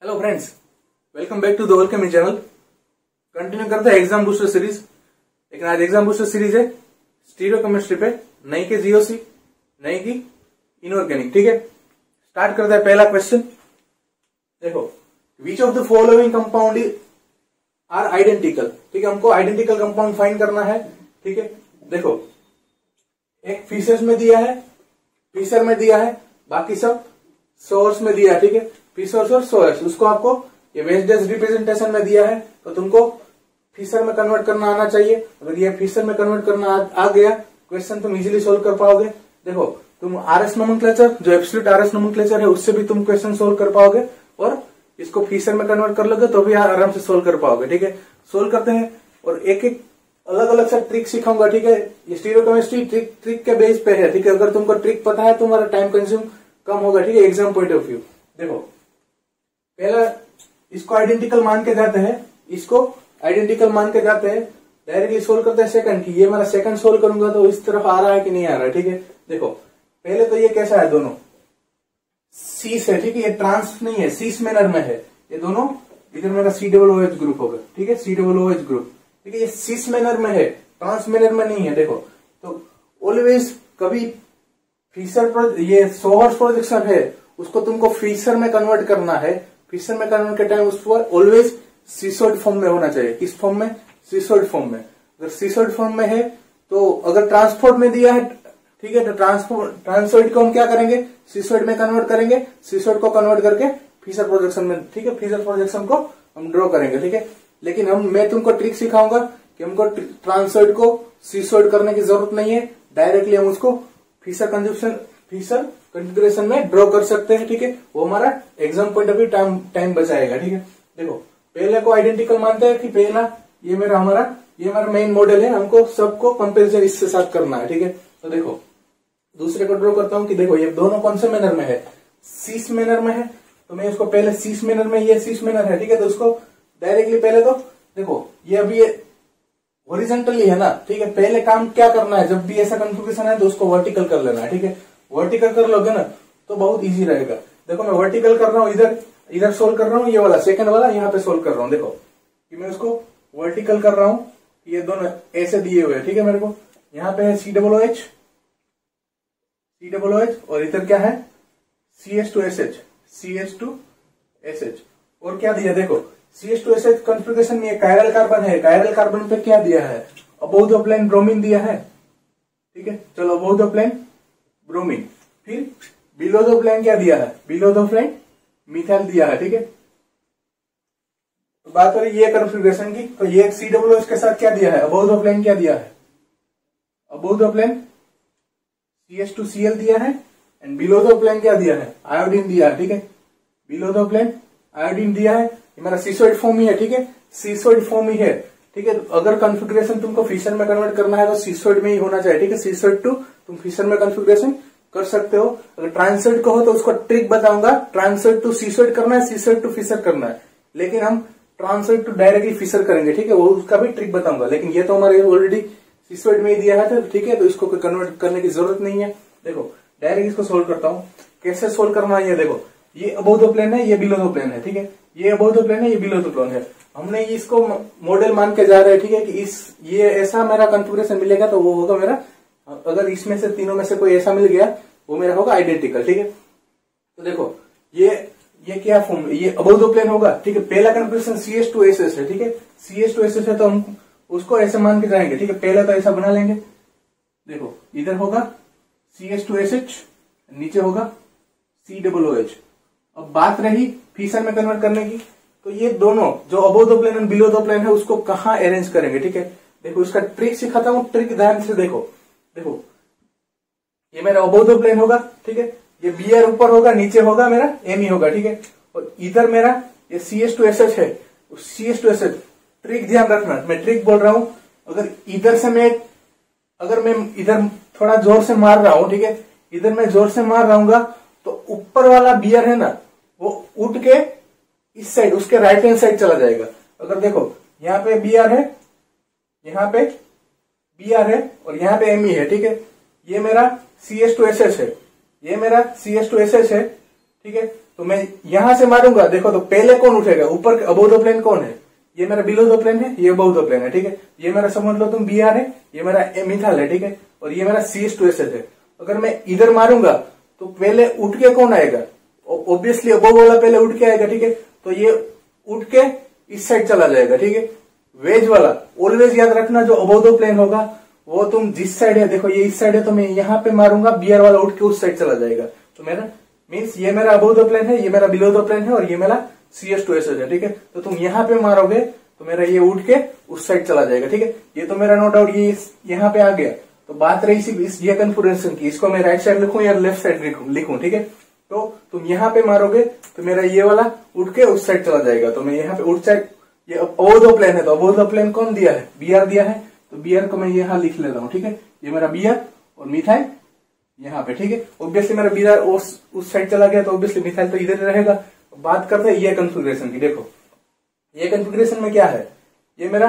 Hello friends, welcome back to the alchemy channel. Continue करते हैं exam booster series. लेकिन आज एग्जाम बूस्टर सीरीज है स्टीरियोकेमिस्ट्री पे, नहीं की जीओसी, नहीं की इनऑर्गेनिक। ठीक है, स्टार्ट करते हैं। पहला क्वेश्चन देखो, which of the following compound are identical. ठीक है, हमको आइडेंटिकल कंपाउंड फाइंड करना है। ठीक है, देखो एक फिशर्स में दिया है, फिशर में दिया है, बाकी सब सोर्स में दिया है। ठीक है, फिशर्स और सोर्स, उसको आपको ये वेस्टेज रिप्रेजेंटेशन में दिया है तो तुमको फिशर में कन्वर्ट करना आना चाहिए। अगर ये फिशर में कन्वर्ट करना आ गया क्वेश्चन, तुम इजीली सोल्व कर पाओगे। देखो तुम आरएस नोमेनक्लेचर, जो एब्सोल्यूट आरएस नोमेनक्लेचर है, उससे भी तुम क्वेश्चन सोल्व कर पाओगे और इसको फिशर में कन्वर्ट कर लोगे तो भी आराम से सोल्व कर पाओगे। ठीक है, सोल्व करते हैं और एक एक अलग अलग सा ट्रिक सिखाऊंगा। ठीक है, ये स्टीरियोकेमिस्ट्री ट्रिक के बेस पे है। ठीक है, अगर तुमको ट्रिक पता है तो तुम्हारा टाइम कंज्यूम कम होगा। ठीक है, एग्जाम पॉइंट ऑफ व्यू। देखो पहला इसको आइडेंटिकल मान के जाते हैं, इसको आइडेंटिकल मान के जाते हैं, डायरेक्टली सोल्व करते हैं सेकंड की। ये मेरा सेकंड सोल्व करूंगा तो इस तरफ आ रहा है कि नहीं आ रहा है। ठीक है, देखो पहले तो ये कैसा है, दोनों सीस है। ठीक है, ये ट्रांस नहीं है, सीस मैनर में है ये दोनों। इधर मेरा COOH ग्रुप होगा। ठीक है, COOH ग्रुप। ठीक है, ये सीस मैनर में है, ट्रांस मैनर में नहीं है। देखो तो ऑलवेज कभी फिशर ये सोहर्स प्रोजेक्शन है, उसको तुमको फिशर में कन्वर्ट करना है। फिशर में कन्वर्ट के टाइम उस पर ऑलवेज सीसॉइड फॉर्म में होना चाहिए। किस फॉर्म में? सीसॉइड फॉर्म में। अगर सीसॉइड फॉर्म में है तो अगर ट्रांसपोर्ट में दिया है, ठीक है, तो ट्रांसोइड को हम क्या करेंगे, सीसॉइड में कन्वर्ट करेंगे। सीसॉइड को कन्वर्ट करके फिशर प्रोजेक्शन में, ठीक है, फिशर प्रोजेक्शन को हम ड्रॉ करेंगे। ठीक है, लेकिन मैं तुमको ट्रिक सिखाऊंगा कि हमको ट्रांसोइड को सीसॉइड करने की जरूरत नहीं है, डायरेक्टली हम उसको फिशर कॉन्फ़िगरेशन में ड्रॉ कर सकते हैं। ठीक है, वो हमारा exam point of view time बचाएगा। ठीक है, देखो पहले को आइडेंटिकल मानते हैं कि पहला ये हमारा मेन मॉडल है, हमको सबको कंपेरिजन इससे साथ करना है। ठीक है, तो देखो दूसरे को ड्रॉ करता हूं कि देखो ये दोनों कौन से मैनर में है, सीस मैनर में है, तो मैं उसको पहले सीस मैनर में, ये सीस मैनर है। ठीक है, तो उसको डायरेक्टली पहले तो देखो ये अभी हॉरिजॉन्टली है ना। ठीक है, पहले काम क्या करना है, जब भी ऐसा कॉन्फ़िगरेशन है तो उसको वर्टिकल कर लेना है। ठीक है, वर्टिकल कर लोगे ना तो बहुत इजी रहेगा। देखो मैं वर्टिकल कर रहा हूँ, इधर सोल्व कर रहा हूँ, ये वाला सेकंड वाला यहाँ पे सोल्व कर रहा हूँ। देखो कि मैं उसको वर्टिकल कर रहा हूँ, ये दोनों ऐसे दिए हुए हैं। ठीक है, मेरे को यहाँ पे है COOH और इधर क्या है CH2SH। और क्या दिया, देखो CH2SH कॉन्फ़िगरेशन में कायरल कार्बन है, कायरल कार्बन पे क्या दिया है, अबोव द प्लेन ब्रोमीन दिया है। ठीक है, चलो अबोव द प्लेन ब्रोमीन, फिर बिलो द प्लेन क्या दिया है, बिलो द प्लेन मिथाइल दिया है। ठीक है, तो बात हो रही ये कॉन्फ़िगरेशन की, तो ये COOH के साथ क्या दिया है, अबोव द प्लेन क्या दिया है, अबोव द प्लेन CH2Cl दिया है, एंड बिलो द प्लेन क्या दिया है, आयोडीन दिया है। ठीक है, बिलो द प्लेन आयोडीन दिया है। ये मेरा सीसॉइड फॉर्म ही है। ठीक है, सीसॉइड फॉर्म ही है। ठीक है, अगर कॉन्फ़िगरेशन तुमको फिशर में कन्वर्ट करना है तो सीसॉइड में ही होना चाहिए। ठीक है, सीसॉइड टू तुम फिशर में कॉन्फ़िगरेशन कर सकते हो। अगर ट्रांसोइड को हो तो उसको ट्रिक बताऊंगा, ट्रांसोइड टू सीसॉइड करना है, सीसॉइड टू फिशर करना है, लेकिन हम ट्रांसोइड टू डायरेक्टली फिशर करेंगे। ठीक है, वो उसका भी ट्रिक बताऊंगा, लेकिन ये तो हमारे ऑलरेडी सीसॉइड में ही दिया है। ठीक है, तो इसको कन्वर्ट करने की जरूरत नहीं है। देखो डायरेक्ट इसको सोल्व करता हूँ, कैसे सोल्व करना है। ये देखो ये अबोव द प्लेन है, ये बिलो द प्लेन है। ठीक है, ये अबोव द प्लेन है, ये बिलो द प्लेन है। हमने इसको मॉडल मान के जा रहे हैं। ठीक है, कि ये ऐसा मेरा कॉन्फ़िगरेशन मिलेगा तो वो होगा मेरा, अगर इसमें से तीनों में से कोई ऐसा मिल गया वो मेरा होगा आइडेंटिकल। ठीक है, तो देखो ये क्या फॉर्म, ये अबोव द प्लेन होगा। ठीक है, पहला कॉन्फ़िगरेशन CH2SS है। ठीक है, CH2SS है तो हम उसको ऐसे मान के जाएंगे। ठीक है, पहले तो ऐसा बना लेंगे। देखो इधर होगा CH2SH, नीचे होगा COOH। अब बात रही फिशर में कन्वर्ट करने की, तो ये दोनों जो above the plane and below the plane है उसको कहाँ अरेंज करेंगे। ठीक है, देखो इसका ट्रिक सिखाता हूँ, ट्रिक ध्यान से देखो। ये मेरा अबोव द प्लेन होगा। ठीक है, ये Br ऊपर होगा, नीचे होगा मेरा Me होगा। ठीक है, और इधर मेरा ये CH2SH है, CH2SH। ट्रिक ध्यान रखना, मैं ट्रिक बोल रहा हूं, अगर मैं इधर थोड़ा जोर से मार रहा हूं, ठीक है, इधर मैं जोर से मार रहा तो ऊपर वाला Br है ना, वो उठ के इस साइड, उसके राइट हैंड साइड चला जाएगा। अगर देखो यहाँ पे Br है, यहाँ पे Br है और यहाँ पे Me है। ठीक है, ये मेरा CH2SH है, ये मेरा CH2SH है। ठीक है। तो मैं यहां से मारूंगा, देखो तो पहले कौन उठेगा, ऊपर अबोव द प्लेन कौन है, ये मेरा बिलो द प्लेन है, ये अबोव द प्लेन है, ठीक है। ये मेरा समझ लो तुम Br है, ये मेरा मिथाइल है, ठीक है, और ये मेरा CH2SH है। अगर मैं इधर मारूंगा तो पहले उठ के कौन आएगा, ऑब्वियसली अबोव वाला पहले उठ के आएगा, ठीक है। तो ये उठ के इस साइड चला जाएगा, ठीक है। वेज वाला ऑलवेज याद रखना, जो अबोव द प्लेन होगा वो तुम जिस साइड है, देखो ये इस साइड है, तो मैं यहाँ पे मारूंगा, Br वाला उठ के उस साइड चला जाएगा। तो मेरा मीन्स ये मेरा अबोव द प्लेन है, ये मेरा बिलो द प्लेन है, और ये मेरा CH2SH है, ठीक है। तो तुम यहाँ पे मारोगे तो मेरा ये उठ के उस साइड चला जाएगा, ठीक है। ये तो मेरा नो डाउट ये यहाँ पे आ गया। तो बात रही इस ये कन्फिगरेशन की, इसको मैं राइट साइड लिखूं या लेफ्ट साइड लिखूं, ठीक है। तो तुम यहाँ पे मारोगे तो मेरा ये वाला उठ के उस साइड चला जाएगा। तो मैं यहाँ पे उठ साइड, ये अबोव द प्लेन है, तो अबोव द प्लेन कौन दिया है, Br दिया है, तो Br को मैं यहाँ लिख लेता हूँ, ठीक है। ये मेरा Br और मिथाइल यहाँ पे, ठीक है। ऑब्वियसली मेरा Br उस साइड चला गया, तो ऑब्वियसली मिथाइल तो इधर रहेगा। बात करते हैं ये कन्फिगरेशन की। देखो ये कन्फिगरेशन में क्या है, ये मेरा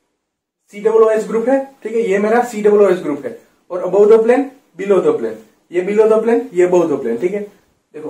COOH ग्रुप है, ठीक है, ये मेरा COOH ग्रुप है, और above the plane below the plane, ये बिलो द प्लेन, ये अबोव द प्लेन, ठीक है। देखो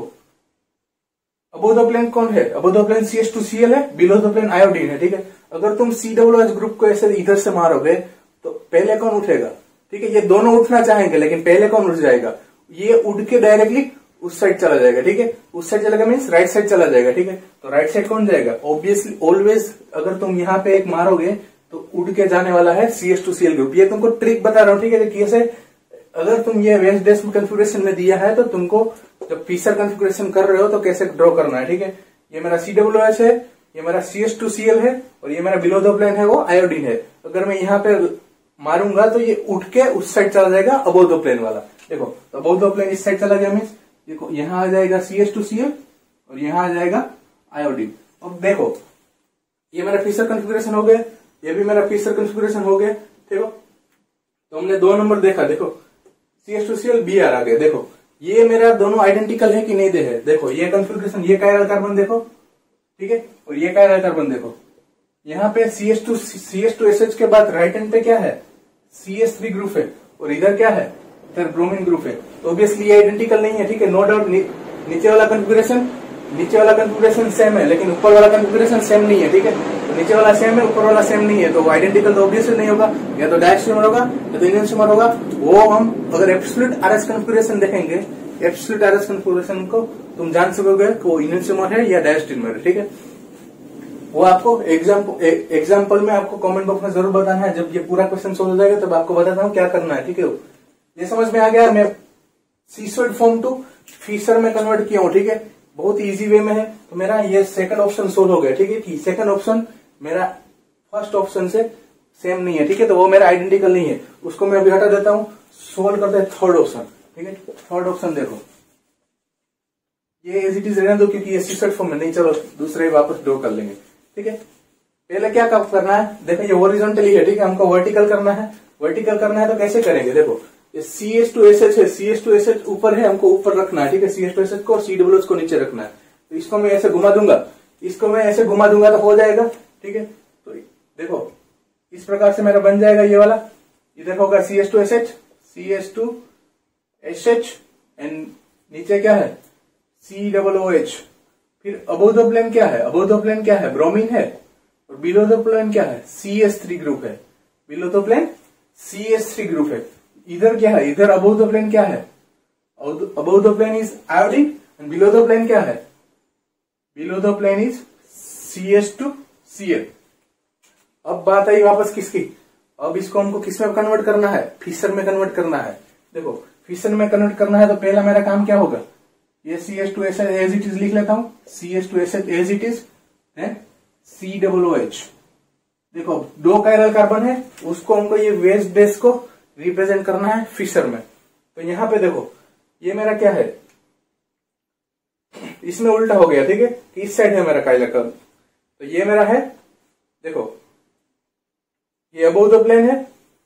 अबोव द प्लेन कौन है, अबोव द प्लेन CH2Cl है, बिलो द प्लेन आयोडीन है, ठीक है। अगर तुम COOH ग्रुप को ऐसे इधर से मारोगे तो पहले कौन उठेगा, ठीक है। ये दोनों उठना चाहेंगे, लेकिन पहले कौन उठ जाएगा, ये उठ के डायरेक्टली उस साइड चला जाएगा, ठीक है। उस साइड चलेगा मीन्स राइट साइड चला जाएगा, ठीक है। तो राइट साइड कौन जाएगा, ऑब्वियसली ऑलवेज अगर तुम यहाँ पे एक मारोगे तो उड़ के जाने वाला है CH2Cl ग्रुप। ये तुमको ट्रिक बता रहा हूँ, ठीक है। कैसे, अगर तुम ये वेज डेस्म कन्फिगरेशन में दिया है तो तुमको जब फिशर कन्फिगरेशन कर रहे हो तो कैसे ड्रॉ करना है, ठीक है। ये मेरा COOH है, ये मेरा CH2Cl है, और ये मेरा बिलो द प्लेन है वो आयोडीन है। अगर मैं यहाँ पे मारूंगा तो ये उठ के उस साइड चला जाएगा, अबोव द प्लेन वाला। देखो तो अबोव द प्लेन इस साइड चला गया, मीन्स देखो यहाँ आ जाएगा CH2Cl और यहाँ आ जाएगा आयोडीन। अब देखो ये मेरा फिशर कन्फिगरेशन हो गया, ये भी मेरा फिशर कन्फिगरेशन हो गया, ठीक है। तो हमने 2 नंबर देखा, देखो CH2Cl Br आ गया। देखो ये मेरा दोनों आइडेंटिकल है कि नहीं दे है, देखो ये कन्फिगरेशन, ये कायरल कार्बन देखो, ठीक है, और ये कायरल कार्बन देखो। यहाँ पे CH2SH के बाद राइट हैंड पे क्या है, CH3 ग्रुप है, और इधर क्या है, इधर ब्रोमीन ग्रुप है। तो ऑब्वियसली ये आइडेंटिकल नहीं है, ठीक है, नो डाउट। नीचे वाला कन्फिगरेशन सेम है, लेकिन ऊपर वाला कन्फिगरेशन सेम नहीं है, ठीक है। तो नीचे वाला सेम है, ऊपर वाला सेम नहीं है, तो आइडेंटिकल तो ऑब्वियसली नहीं होगा, या तो डायस्ट्रीमर होगा या तो इनोन्सिमर होगा। वो हम अगर एब्सोल्यूट RS कन्फिगरेशन देखेंगे, एब्सोल्यूट RS कन्फिगरेशन को तुम जान सकोगे कि वो इनोन्सिमर है या डायस्ट्रीमर है, ठीक है। वो आपको एग्जाम्पल में आपको कमेंट बॉक्स में जरूर बताना है। जब ये पूरा क्वेश्चन सोल्व हो जाएगा तब आपको बताता हूँ क्या करना है, ठीक है। ये समझ में आ गया, मैं सीसॉइड फॉर्म टू फिशर में कन्वर्ट किया हूँ, ठीक है, बहुत इजी वे में है। तो मेरा ये सेकंड ऑप्शन सोल्व हो गया, ठीक है। कि सेकंड ऑप्शन मेरा फर्स्ट ऑप्शन से सेम नहीं है, ठीक है, तो वो मेरा आइडेंटिकल नहीं है, उसको मैं अभी हटा देता हूँ। सोल्व करते हैं थर्ड ऑप्शन, ठीक है। थर्ड ऑप्शन देखो, ये एज इट इज रहने दो क्योंकि ये सीसॉइड फॉर्म में नहीं, चलो दूसरे वापस ड्रॉ कर लेंगे, ठीक है। पहले क्या करना है, देखो ये हॉरिजॉन्टली है, ठीक है, हमको वर्टिकल करना है। वर्टिकल करना है तो कैसे करेंगे, देखो ये CH2SH है, CH2SH ऊपर है, हमको ऊपर रखना है, ठीक है, CH2SH को और COOH को नीचे रखना है। तो इसको मैं ऐसे घुमा दूंगा, इसको मैं ऐसे घुमा दूंगा तो हो जाएगा, ठीक है। तो देखो इस प्रकार से मेरा बन जाएगा ये वाला, इधर होगा CH2SH, CH2SH एंड नीचे क्या है COOH। फिर अबोव द प्लेन क्या है, अबोव द प्लेन क्या है, ब्रोमीन है, और बिलो द प्लेन क्या है, CH3 ग्रुप है। Below the plane CH3 group है। इधर क्या है, इधर अबोव द प्लेन क्या है, above the plane is iodine and below the plane क्या है, below the plane is CH2Cl। अब बात आई वापस किसकी, अब इसको हमको किस में कन्वर्ट करना है, फिशर में कन्वर्ट करना है। देखो फिशर में कन्वर्ट करना है तो पहला मेरा काम क्या होगा, ये CH2SH एज इट इज लिख लेता हूं, CH2SH as it is COOH। देखो 2 कायरल कार्बन है, उसको हमको ये वेज बेस को रिप्रेजेंट करना है फिशर में। तो यहां पे देखो ये मेरा क्या है, इसमें उल्टा हो गया, ठीक है, कि इस साइड है मेरा कायरल कार्बन, तो ये मेरा है, देखो ये अबोव द प्लेन है,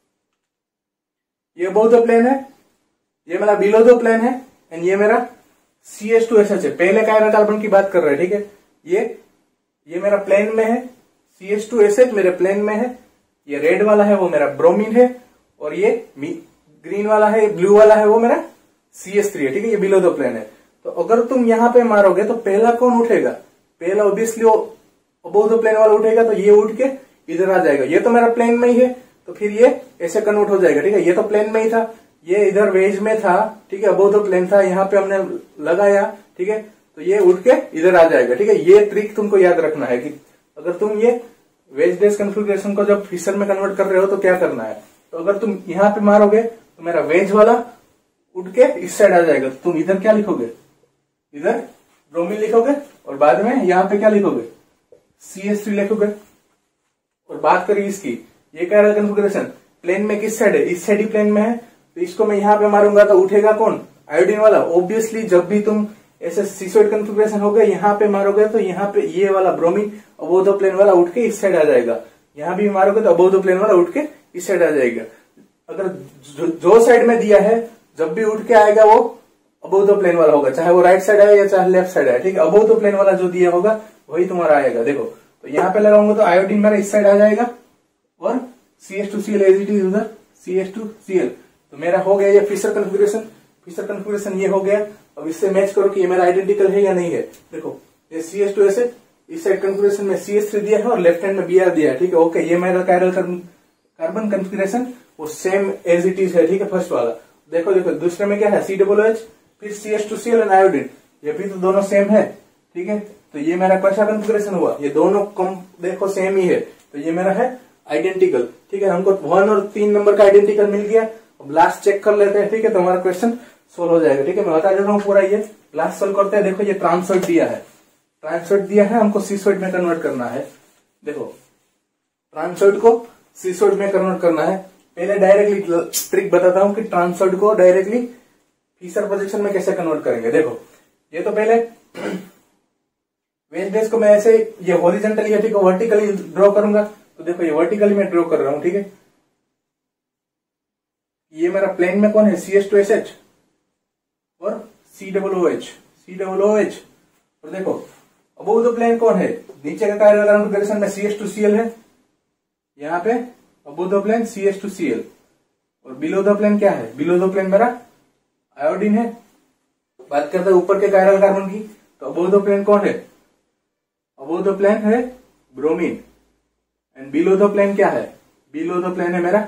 ये अबोव द प्लेन है, ये मेरा बिलो द प्लेन है, एंड ये मेरा CH2SH है। पहले कायरल कार्बन की बात कर रहे हैं, ठीक है। ये मेरा प्लेन में है, CH2SH मेरे प्लेन में है, ये रेड वाला है वो मेरा ब्रोमीन है, और ये ग्रीन वाला है, ब्लू वाला है वो मेरा CH3 है, ठीक है, ये बिलो द प्लेन है। तो अगर तुम यहाँ पे मारोगे तो पहला कौन उठेगा, पहला ऑब्वियसली अबोव द प्लेन वाला उठेगा, तो ये उठ के इधर आ जाएगा। ये तो मेरा प्लेन में ही है तो फिर ये ऐसे कन्वर्ट हो जाएगा, ठीक है। ये तो प्लेन में ही था, ये इधर वेज में था, ठीक है, अबोव द प्लेन था, यहाँ पे हमने लगाया, ठीक है, तो ये उठ के इधर आ जाएगा, ठीक है। ये ट्रिक तुमको याद रखना है कि अगर तुम ये वेज डेस कन्फिग्रेशन को जब फिशर में कन्वर्ट कर रहे हो तो क्या करना है। तो अगर तुम यहाँ पे मारोगे तो मेरा वेज वाला उठ के इस साइड आ जाएगा, तो तुम इधर क्या लिखोगे, इधर ब्रोमीन लिखोगे और बाद में यहाँ पे क्या लिखोगे, CH3 लिखोगे। और बात करिए इसकी, ये क्या रहा कन्फिग्रेशन, प्लेन में किस साइड है, इस साइड ही प्लेन में है, तो इसको मैं यहाँ पे मारूंगा तो उठेगा कौन, आयोडीन वाला। ऑब्वियसली जब भी तुम ऐसे सिसोइड कन्फिग्रेशन होगा यहाँ पे मारोगे तो यहाँ पे ये वाला ब्रोमीन अबोव द प्लेन वाला उठ के इस साइड आ जाएगा, यहाँ भी मारोगे तो अबोव द प्लेन वाला उठ के इस साइड आ जाएगा। अगर जो साइड में दिया है जब भी उठ के आएगा वो अबोव द प्लेन वाला होगा, चाहे वो राइट साइड आए या चाहे लेफ्ट साइड आए, ठीक है। अबोव द प्लेन वाला जो दिया होगा वही तुम्हारा आएगा। देखो तो यहाँ पे लगाऊंगा तो आयोडीन मेरा इस साइड आ जाएगा और CH2Cl एज इट इज उधर CH2Cl, तो मेरा हो गया ये फिशर कन्फिग्रेशन। फिशर कन्फिग्रेशन ये हो गया। अब इससे मैच करो कि ये मेरा आइडेंटिकल है या नहीं है। देखो ये CH2 ऐसे इस साइड कन्फिग्रेशन में CH3 दिया है और लेफ्ट हैंड में Br दिया है, ठीक है, ओके। ये मेरा कायरल कार्बन कन्फिग्रेशन वो सेम एज इट इज है, ठीक है, फर्स्ट वाला। देखो देखो दूसरे में क्या है, COOH फिर CH2Cl एंड आयोडीन, ये भी तो दोनों सेम है, ठीक है। तो ये मेरा कैसा कन्फिग्रेशन हुआ, ये दोनों कम देखो सेम ही है, तो ये मेरा है आइडेंटिकल, ठीक है। हमको 1 और 3 नंबर का आइडेंटिकल मिल गया। अब लास्ट चेक कर लेते हैं, ठीक है, तो हमारा क्वेश्चन सोल्व हो जाएगा, ठीक है। मैं बता देता हूँ पूरा, ये लास्ट सोल्व करते हैं। देखो ये ट्रांसोइड दिया है, ट्रांसोइड दिया है, हमको सीसोइड में कन्वर्ट करना है। देखो ट्रांसोइड को सीसोइड में कन्वर्ट करना है। पहले डायरेक्टली ट्रिक बताता हूँ कि ट्रांसोइड को डायरेक्टली फिशर प्रोजेक्शन में कैसे कन्वर्ट करेंगे। देखो ये तो पहले वेज बेस को मैं ऐसे ये हॉरिजॉन्टली या ठीक है वर्टिकली ड्रॉ करूंगा, तो देखो ये वर्टिकली मैं ड्रॉ कर रहा हूं, ठीक है। ये मेरा प्लेन में कौन है, CH2SH और COOH। और देखो अबोव द प्लेन कौन है, नीचे का कायरल कन्फिग्रेशन में CH2Cl है, यहाँ पे अबोव द प्लेन CH2Cl और बिलो द प्लेन क्या है, बिलो द प्लेन मेरा आयोडीन है। बात करते हैं ऊपर के कायरल कार्बन की, तो अबोव द प्लेन कौन है, अबोव द प्लेन है bromine and below the plane क्या है, बिलो द प्लेन है मेरा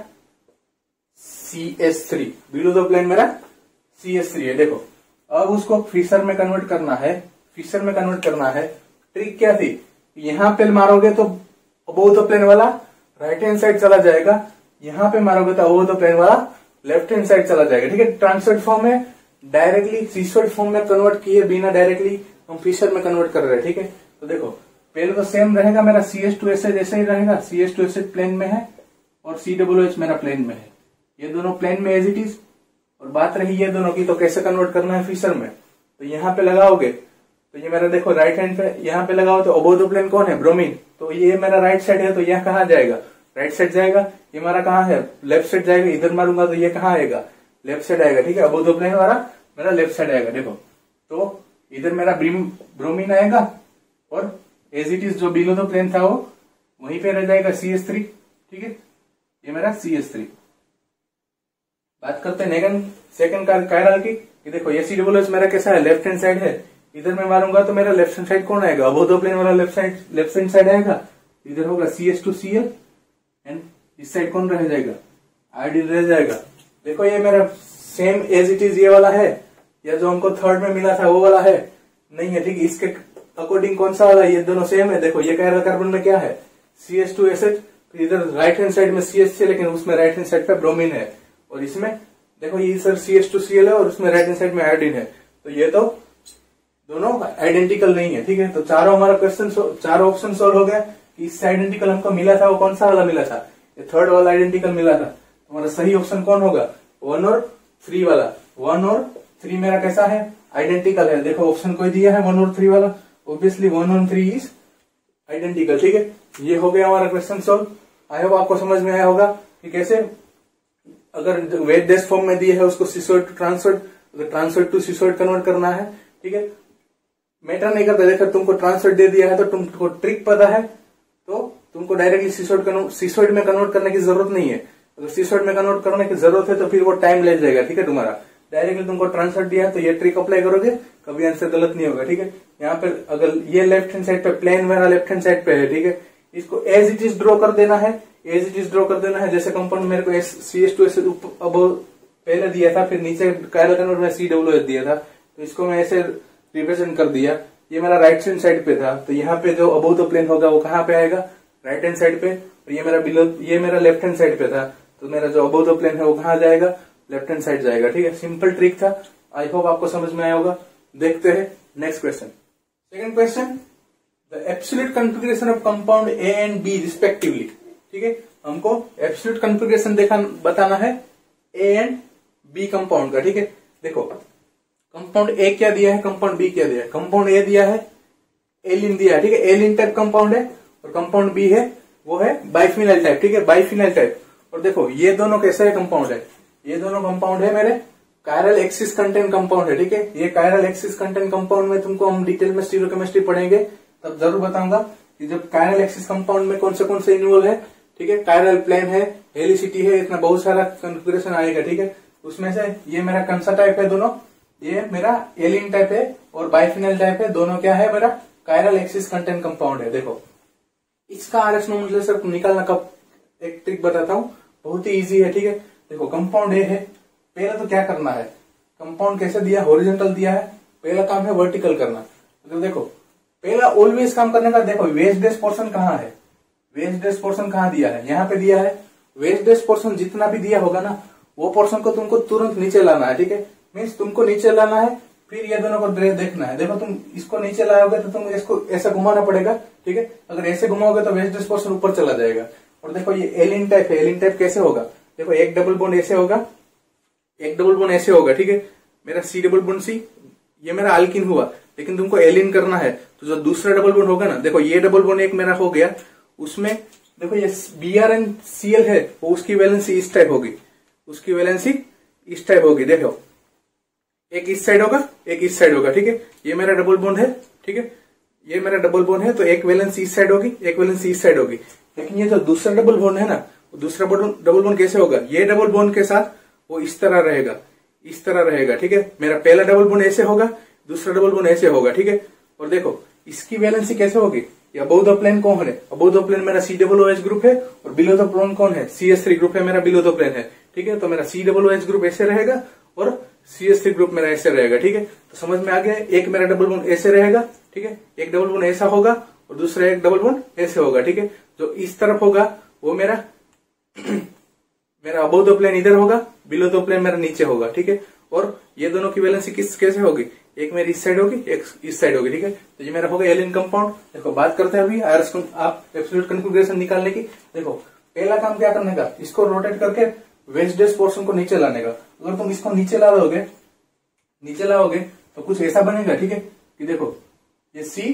CH3, बिलो द प्लेन मेरा CH3 है। देखो अब उसको फिशर में कन्वर्ट करना है, फिशर में कन्वर्ट करना है। ट्रिक क्या थी, यहां पे मारोगे तो अबोव द प्लेन वाला राइट हैंड साइड चला जाएगा, यहां पे मारोगे तो अबोव द प्लेन वाला लेफ्ट हैंड साइड चला जाएगा, ठीक है। ट्रांसफर्ड फॉर्म में डायरेक्टली सीसोइड फॉर्म में कन्वर्ट किए बिना डायरेक्टली हम फिशर में कन्वर्ट कर रहे हैं, ठीक है। तो देखो पहले तो सेम रहेगा, मेरा CH2SH जैसे ही रहेगा, CH2SH प्लेन में है और COOH मेरा प्लेन में है, ये दोनों प्लेन में एज इट इज। और बात रही ये दोनों की, तो कैसे कन्वर्ट करना है फिशर में, तो यहाँ पे लगाओगे तो ये मेरा देखो राइट हैंड पे यहाँ पे लगाओ तो अबोव द प्लेन कौन है, ब्रोमीन, तो ये मेरा राइट साइड है, तो यह कहाँ जाएगा, राइट साइड जाएगा। ये हमारा कहाँ है, लेफ्ट साइड जाएगा, इधर मारूंगा तो ये कहाँ आएगा, लेफ्ट साइड आएगा, ठीक है। अबोव द प्लेन वाला मेरा लेफ्ट साइड आएगा। देखो तो इधर मेरा ब्रोमीन आएगा और एज इट इज जो बिलो द प्लेन था वो वहीं पे रह जाएगा CH3, ठीक है, ये मेरा CH3। बात करते हैं सेकंड कायरल की, देखो ये COOH मेरा कैसा है, लेफ्ट हैंड साइड है, इधर मैं मारूंगा तो मेरा लेफ्ट हैंड साइड कौन आएगा, अबोव द प्लेन वाला लेफ्ट हैंड साइड आएगा, इधर होगा CH2Cl एंड इस साइड कौन रह जाएगा, आयोडीन रह जाएगा। देखो ये मेरा सेम एज इट इज ये वाला है, या जो हमको थर्ड में मिला था वो वाला है नहीं है, ठीक है। इसके अकॉर्डिंग कौन सा वाला है, ये दोनों सेम है। देखो ये कायरल कार्बन में क्या है, CH2SH, इधर राइट हैंड साइड में CH है, लेकिन उसमें राइट हैंड साइड पे ब्रोमीन है, और इसमें देखो ये सर CH2Cl है और उसमें राइट हैंड साइड में आयोडीन है, तो ये तो दोनों आइडेंटिकल नहीं है, ठीक है। तो चारों हमारा क्वेश्चन चारों ऑप्शन सोल्व हो गया कि इससे आइडेंटिकल हमको मिला था वो कौन सा वाला मिला था, ये थर्ड वाला आइडेंटिकल मिला था। हमारा सही ऑप्शन कौन होगा, 1 और 3 वाला। 1 और 3 मेरा कैसा है, आइडेंटिकल है। देखो ऑप्शन कोई दिया है 1 और 3 वाला, ऑब्वियसली 1 और 3 इज आइडेंटिकल, ठीक है। ये हो गया हमारा क्वेश्चन सोल्व। आई होप आपको समझ में आया होगा कि कैसे अगर वेट डेस फॉर्म में दिए है उसको cisoid to transferred, transferred to cisoid convert करना है, ठीक है। मैटर नहीं करता, देखो तुमको ट्रांसफर्ड दे दिया है तो तुमको ट्रिक पता है तो तुमको डायरेक्टली सिसोइड में कन्वर्ट करने की जरूरत नहीं है। अगर सिसोइड में कन्वर्ट करने की जरूरत है तो फिर वो टाइम ले जाएगा, ठीक है तुम्हारा। डायरेक्टली तुमको ट्रांसफर दिया है तो ये ट्रिक अप्लाई करोगे, कभी आंसर गलत नहीं होगा। ठीक है, यहाँ पे अगर ये लेफ्ट हैंड साइड पे प्लेन मेरा लेफ्ट हैंड साइड पे है, ठीक है, इसको एज इट इज ड्रॉ कर देना है, एज इट इज ड्रॉ कर देना है। जैसे कंपाउंड मेरे को CH2 अब पहले दिया था, फिर नीचे कायरल कन्वर्ट में COOH दिया था, तो इसको मैं ऐसे रिप्रेजेंट कर दिया। ये मेरा राइट हैंड साइड पे था, तो यहाँ पे जो अबव द प्लेन होगा वो कहाँ पे आएगा, राइट हैंड साइड पे। और ये मेरा लेफ्ट हैंड साइड पे था, तो मेरा जो अबव द प्लेन है वो कहाँ जाएगा, लेफ्ट हैंड साइड जाएगा। ठीक है, सिंपल ट्रिक था, आई होप आपको समझ में आया होगा। देखते हैं next question. Second question, the absolute configuration of compound A and B respectively. ठीक है, हमको एब्सोल्यूट कॉन्फ़िगरेशन बताना है A एंड B कंपाउंड का। ठीक है, देखो कंपाउंड A क्या दिया है, कंपाउंड B क्या दिया है। कंपाउंड A दिया है एलिन दिया है, ठीक है, एलिन टाइप कंपाउंड है, और कंपाउंड B है वो है बाइफिनाइल टाइप। ठीक है, बाइफिनाइल टाइप। और देखो ये दोनों कैसे है कंपाउंड है, ये दोनों कंपाउंड है मेरे कायरल एक्सिस कंटेंट कंपाउंड है। ठीक है, ये कायरल एक्सिस कंटेंट कंपाउंड में तुमको हम डिटेल में स्टीरियोकेमिस्ट्री पढ़ेंगे, तब जरूर बताऊंगा कि जब कायरल एक्सिस कंपाउंड में कौन से इन्वॉल्व है। ठीक है, कायरल प्लेन है, हेलिसिटी है, इतना बहुत सारा कॉन्फ़िगरेशन आएगा। ठीक है, उसमें से ये मेरा कौन सा टाइप है, दोनों ये मेरा एलिन टाइप है और बाइफिनाइल टाइप है, दोनों क्या है मेरा कायरल एक्सिस कंटेंट कंपाउंड है। देखो इसका RS नोमेनक्लेचर निकालना का एक ट्रिक बताता हूँ, बहुत ही इजी है। ठीक है, देखो कंपाउंड A है, पहले तो क्या करना है, कंपाउंड कैसे दिया, हॉरिजॉन्टल दिया है, पहला काम है वर्टिकल करना। तो देखो पहला ऑलवेज काम करने का, देखो वेज डेस पोर्शन कहाँ है, वेज डेस पोर्शन कहाँ दिया है, यहाँ पे दिया है। वेज डेस पोर्शन जितना भी दिया होगा ना, वो पोर्शन को तुमको तुरंत नीचे लाना है। ठीक है, मीन्स तुमको नीचे लाना है, फिर ये दोनों को देखना है। देखो तुम इसको नीचे लाओगे तो तुम इसको ऐसा घुमाना पड़ेगा। ठीक है, अगर ऐसे घुमाओगे तो वेज डेस पोर्शन ऊपर चला जाएगा। और देखो ये एलिन टाइप है, एलिन टाइप कैसे होगा, देखो एक डबल बॉन्ड ऐसे होगा, एक डबल बॉन्ड ऐसे होगा। ठीक है, मेरा C डबल बॉन्ड C, ये मेरा अल्किन हुआ, लेकिन तुमको एलिन करना है, तो जो दूसरा डबल बॉन्ड होगा ना, देखो ये डबल बॉन्ड एक मेरा हो गया, उसमें देखो ये BRNCl है, वो उसकी वैलेंसी इस टाइप होगी, उसकी वैलेंसी इस टाइप होगी। देखो एक इस साइड होगा, एक इस साइड होगा। ठीक है, ये मेरा डबल बॉन्ड है। ठीक है, ये मेरा डबल बॉन्ड है, तो एक वैलेंसी इस साइड होगी, एक वैलेंसी इस साइड होगी। लेकिन ये जो दूसरा डबल बॉन्ड है ना, दूसरा डबल बॉन्ड कैसे होगा, ये डबल बॉन्ड के साथ वो इस तरह रहेगा, इस तरह रहेगा। ठीक है, मेरा पहला डबल बॉन्ड ऐसे होगा, दूसरा डबल बॉन्ड ऐसे होगा। ठीक है, और देखो इसकी वैलेंसी कैसे होगी, ये अबव द प्लेन कौन है, अबव द प्लेन मेरा COOH ग्रुप है, और बिलो द प्लेन कौन है, CH3 ग्रुप है मेरा बिलो द प्लेन है। ठीक है, तो मेरा COOH ग्रुप ऐसे रहेगा और CH3 ग्रुप मेरा ऐसे रहेगा। ठीक है, तो समझ में आ गया, एक मेरा डबल बॉन्ड ऐसे रहेगा। ठीक है, एक डबल बॉन्ड ऐसा होगा और दूसरा एक डबल बॉन्ड ऐसे होगा। ठीक है, जो इस तरफ होगा वो मेरा मेरा अबव द प्लेन इधर होगा, बिलो द प्लेन मेरा नीचे होगा। ठीक है, और ये दोनों की वैलेंसी कैसे होगी, एक मेरी इस साइड होगी, एक इस साइड होगी। ठीक है, तो ये मेरा होगा एलिन कंपाउंड। देखो बात करते हैं अभी आप एब्सोल्यूट कॉन्फ़िगरेशन निकालने की। देखो पहला काम क्या करने का, इसको रोटेट करके वेज डेस पोर्शन को नीचे लाने का। अगर तुम इसको नीचे लाओगे तो कुछ ऐसा बनेगा। ठीक है, कि देखो ये C,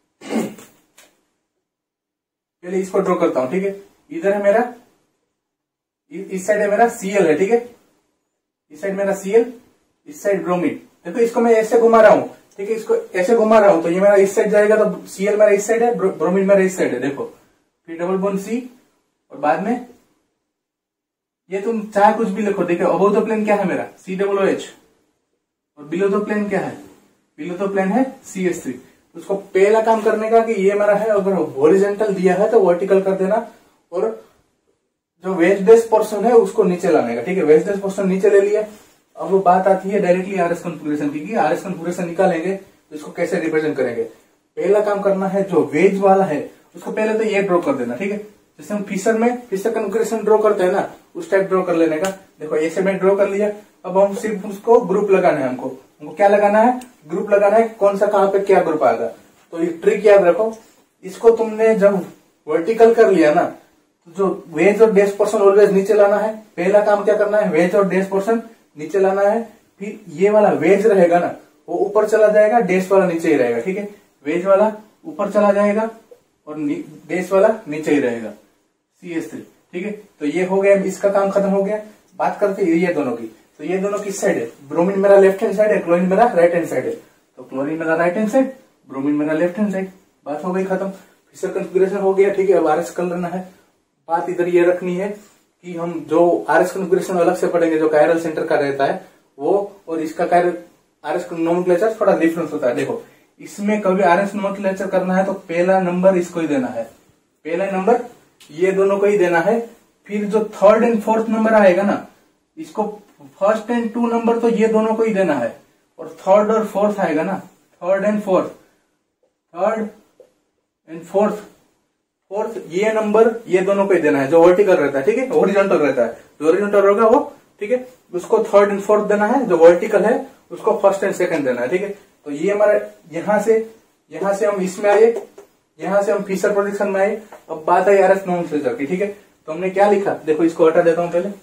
पहले इसको ड्रॉ करता हूं। ठीक है, इधर है मेरा, इस साइड है मेरा Cl है। ठीक है, इस साइड मेरा Cl, इस साइड ब्रोमीन। देखो इसको मैं ऐसे घुमा रहा हूं। ठीक है, इसको ऐसे घुमा रहा हूं, तो ये मेरा इस साइड जाएगा, तो Cl मेरा इस साइड है, ब्रोमीन मेरा इस साइड है। देखो फिर डबल बॉन्ड C, और बाद में ये तुम चाहे कुछ भी लिखो। देखो अबव द प्लेन क्या है मेरा COOH, और बिलो द प्लेन क्या है, बिलो द प्लेन है CH3। उसको पहला काम करने का कि ये मेरा है, अगर हॉरिजॉन्टल दिया है तो वर्टिकल कर देना, और जो वेज बेस पोर्शन है उसको नीचे लाने का। ठीक है, वेज बेस पोर्शन नीचे ले लिया। अब वो बात आती है डायरेक्टली RS कॉन्फ़िगरेशन की, RS कॉन्फ़िगरेशन निकालेंगे तो इसको कैसे रिप्रेजेंट करेंगे। पहला काम करना है, जो वेज वाला है उसको पहले तो ये ड्रॉ कर देना। ठीक है, जैसे हम फिशर कॉन्फ़िगरेशन ड्रॉ करते हैं ना, उस टाइप ड्रॉ कर लेने का। देखो ऐसे मैं ड्रॉ कर लिया। अब हम सिर्फ उसको ग्रुप लगाना है, हमको क्या लगाना है, ग्रुप लगाना है, कौन सा कहाँ पे क्या ग्रुप आएगा। तो ये ट्रिक याद रखो, इसको तुमने जब वर्टिकल कर लिया ना, तो जो वेज और डेस पोर्शन ऑलवेज नीचे लाना है। पहला काम क्या करना है, वेज और डेस पोर्शन नीचे लाना है। फिर ये वाला वेज रहेगा ना, वो ऊपर चला जाएगा, डेस वाला नीचे ही रहेगा। ठीक है, वेज वाला ऊपर चला जाएगा और डेस वाला नीचे ही रहेगा, CH3। ठीक है, तो ये हो गया, इसका काम खत्म हो गया। बात करते हैं ये दोनों की, तो ये दोनों किस साइड है, ब्रोमीन मेरा लेफ्ट हैंड साइड है, क्लोरीन मेरा राइट हैंड साइड है। तो क्लोरीन मेरा राइट हैंड साइड, ब्रोमीन मेरा लेफ्ट हैंड साइड। बात हो गई खत्म, फिशर कॉन्फ़िगरेशन हो गया। ठीक है, अब RS कर लेना है। बात इधर ये रखनी है कि हम जो RS कॉन्फ़िगरेशन अलग से पढ़ेंगे, जो कायरल सेंटर का रहता है वो, और इसका कार्य आरएस नोमेनक्लेचर थोड़ा डिफरेंस होता है। देखो इसमें कभी आरएस नोमेनक्लेचर करना है तो पहला नंबर इसको ही देना है, पहला नंबर ये दोनों को ही देना है। फिर जो थर्ड एंड फोर्थ नंबर आएगा ना, इसको फर्स्ट एंड टू नंबर तो ये दोनों को ही देना है, और थर्ड और फोर्थ आएगा ना, थर्ड एंड फोर्थ ये नंबर ये दोनों को ही देना है, जो वर्टिकल रहता है, ठीक है, हॉरिजॉन्टल रहता है, जो हॉरिजॉन्टल होगा वो, ठीक है, उसको थर्ड एंड फोर्थ देना है, जो वर्टिकल है उसको फर्स्ट एंड सेकंड देना है, ठीक है। तो ये हमारा यहां से हम इसमें आए, यहां से हम फिशर प्रोजेक्शन में आए। अब बात आई आरएस नोमेनक्लेचर की, ठीक है। तो हमने क्या लिखा, देखो इसको हटा देता हूं पहले,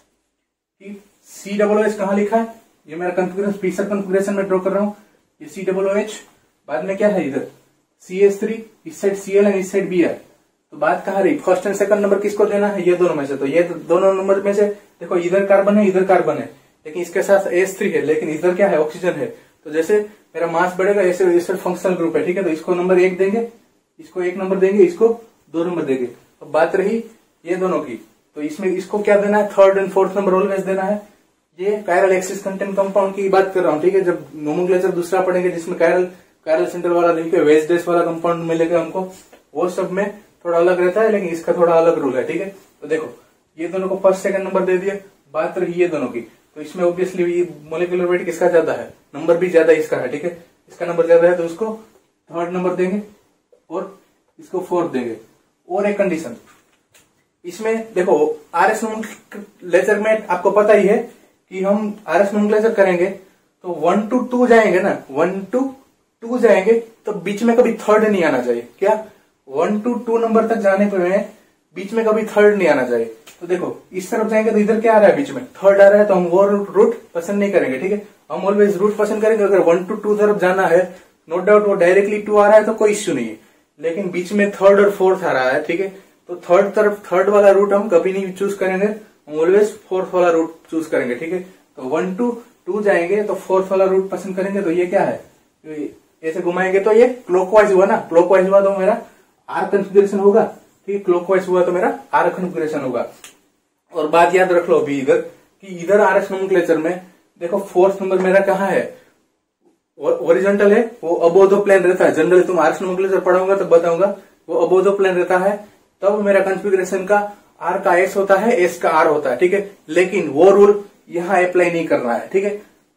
COOH कहां लिखा है, ये मेरा कॉन्फ़िगरेशन फिशर कॉन्फ़िगरेशन में ड्रॉ कर रहा हूं, ये COOH, बाद में क्या है इधर CH3, इस साइड Cl एंड इस साइड Br। तो बात कहां रही, फर्स्ट एंड सेकंड नंबर किसको देना है, ये दोनों में से। तो ये दोनों नंबर में से देखो इधर कार्बन है, इधर कार्बन है, लेकिन इसके साथ H3 है, लेकिन इधर क्या है, ऑक्सीजन है। तो जैसे मेरा मास बढ़ेगा ऐसे फंक्शनल ग्रुप है, ठीक है। तो इसको नंबर 1 देंगे, इसको 1 नंबर देंगे, इसको 2 नंबर देंगे। अब बात रही ये दोनों की, तो इसमें इसको क्या देना है, third and fourth number always देना है। ये कायरल एक्सिस कंटेंट कंपाउंड की बात कर रहा हूँ, ठीक है। जब नोमेनक्लेचर दूसरा पढ़ेंगे जिसमें कायरल सेंटर वाला देखिए, वेज डेस वाला कंपाउंड मिलेगा हमको, वो सब में थोड़ा अलग रहता है, लेकिन इसका थोड़ा अलग रूल है, ठीक है। तो देखो ये दोनों को फर्स्ट सेकंड नंबर दे दिए। बात रही ये दोनों की, तो इसमें ऑब्वियसली मोलिकुलर वेट किसका ज्यादा है, नंबर भी ज्यादा इसका है, ठीक है। इसका नंबर ज्यादा है तो उसको थर्ड नंबर देंगे और इसको फोर्थ देंगे। और एक कंडीशन इसमें देखो, आरएस नोमेनक्लेचर में आपको पता ही है कि हम आरएस नोमेनक्लेचर करेंगे तो 1 to 2 जाएंगे ना, 1 to 2 जाएंगे, तो बीच में कभी थर्ड नहीं आना चाहिए। क्या 1 to 2 नंबर तक जाने पर बीच में कभी थर्ड नहीं आना चाहिए। तो देखो इस तरफ जाएंगे तो इधर क्या आ रहा है, बीच में थर्ड आ रहा है, तो हम वो रूट पसंद नहीं करेंगे, ठीक है। हम ऑलवेज रूट पसंद करेंगे। अगर 1 to 2 तरफ जाना है, नो डाउट वो डायरेक्टली 2 आ रहा है तो कोई इश्यू नहीं है, लेकिन बीच में थर्ड और फोर्थ आ रहा है, ठीक है। तो थर्ड वाला रूट हम कभी नहीं चूज करेंगे, हम ऑलवेज फोर्थ वाला रूट चूज करेंगे, ठीक है। तो 1 to 2 जाएंगे तो फोर्थ वाला रूट पसंद करेंगे। तो ये क्या है, ऐसे घुमाएंगे तो ये क्लॉकवाइज हुआ ना, क्लॉकवाइज हुआ तो मेरा आर कॉन्फ़िगरेशन होगा, ठीक है। क्लॉकवाइज हुआ तो मेरा आर कॉन्फ़िगरेशन होगा। और बात याद रख लो अभी इधर कि इधर आरएस नोमेनक्लेचर में देखो फोर्थ नंबर मेरा कहाँ है, हॉरिजॉन्टल है, वो अबोव द प्लेन रहता है। जनरली तुम आरएस नोमेनक्लेचर पढ़ाऊंगा तो बताऊंगा, वो अबोव द प्लेन रहता है, तब मेरा कॉन्फ़िगरेशन का आर का एस होता है, एस का आर होता है, ठीक है। लेकिन वो रूल यहाँ अप्लाई नहीं करना है, ठीक है।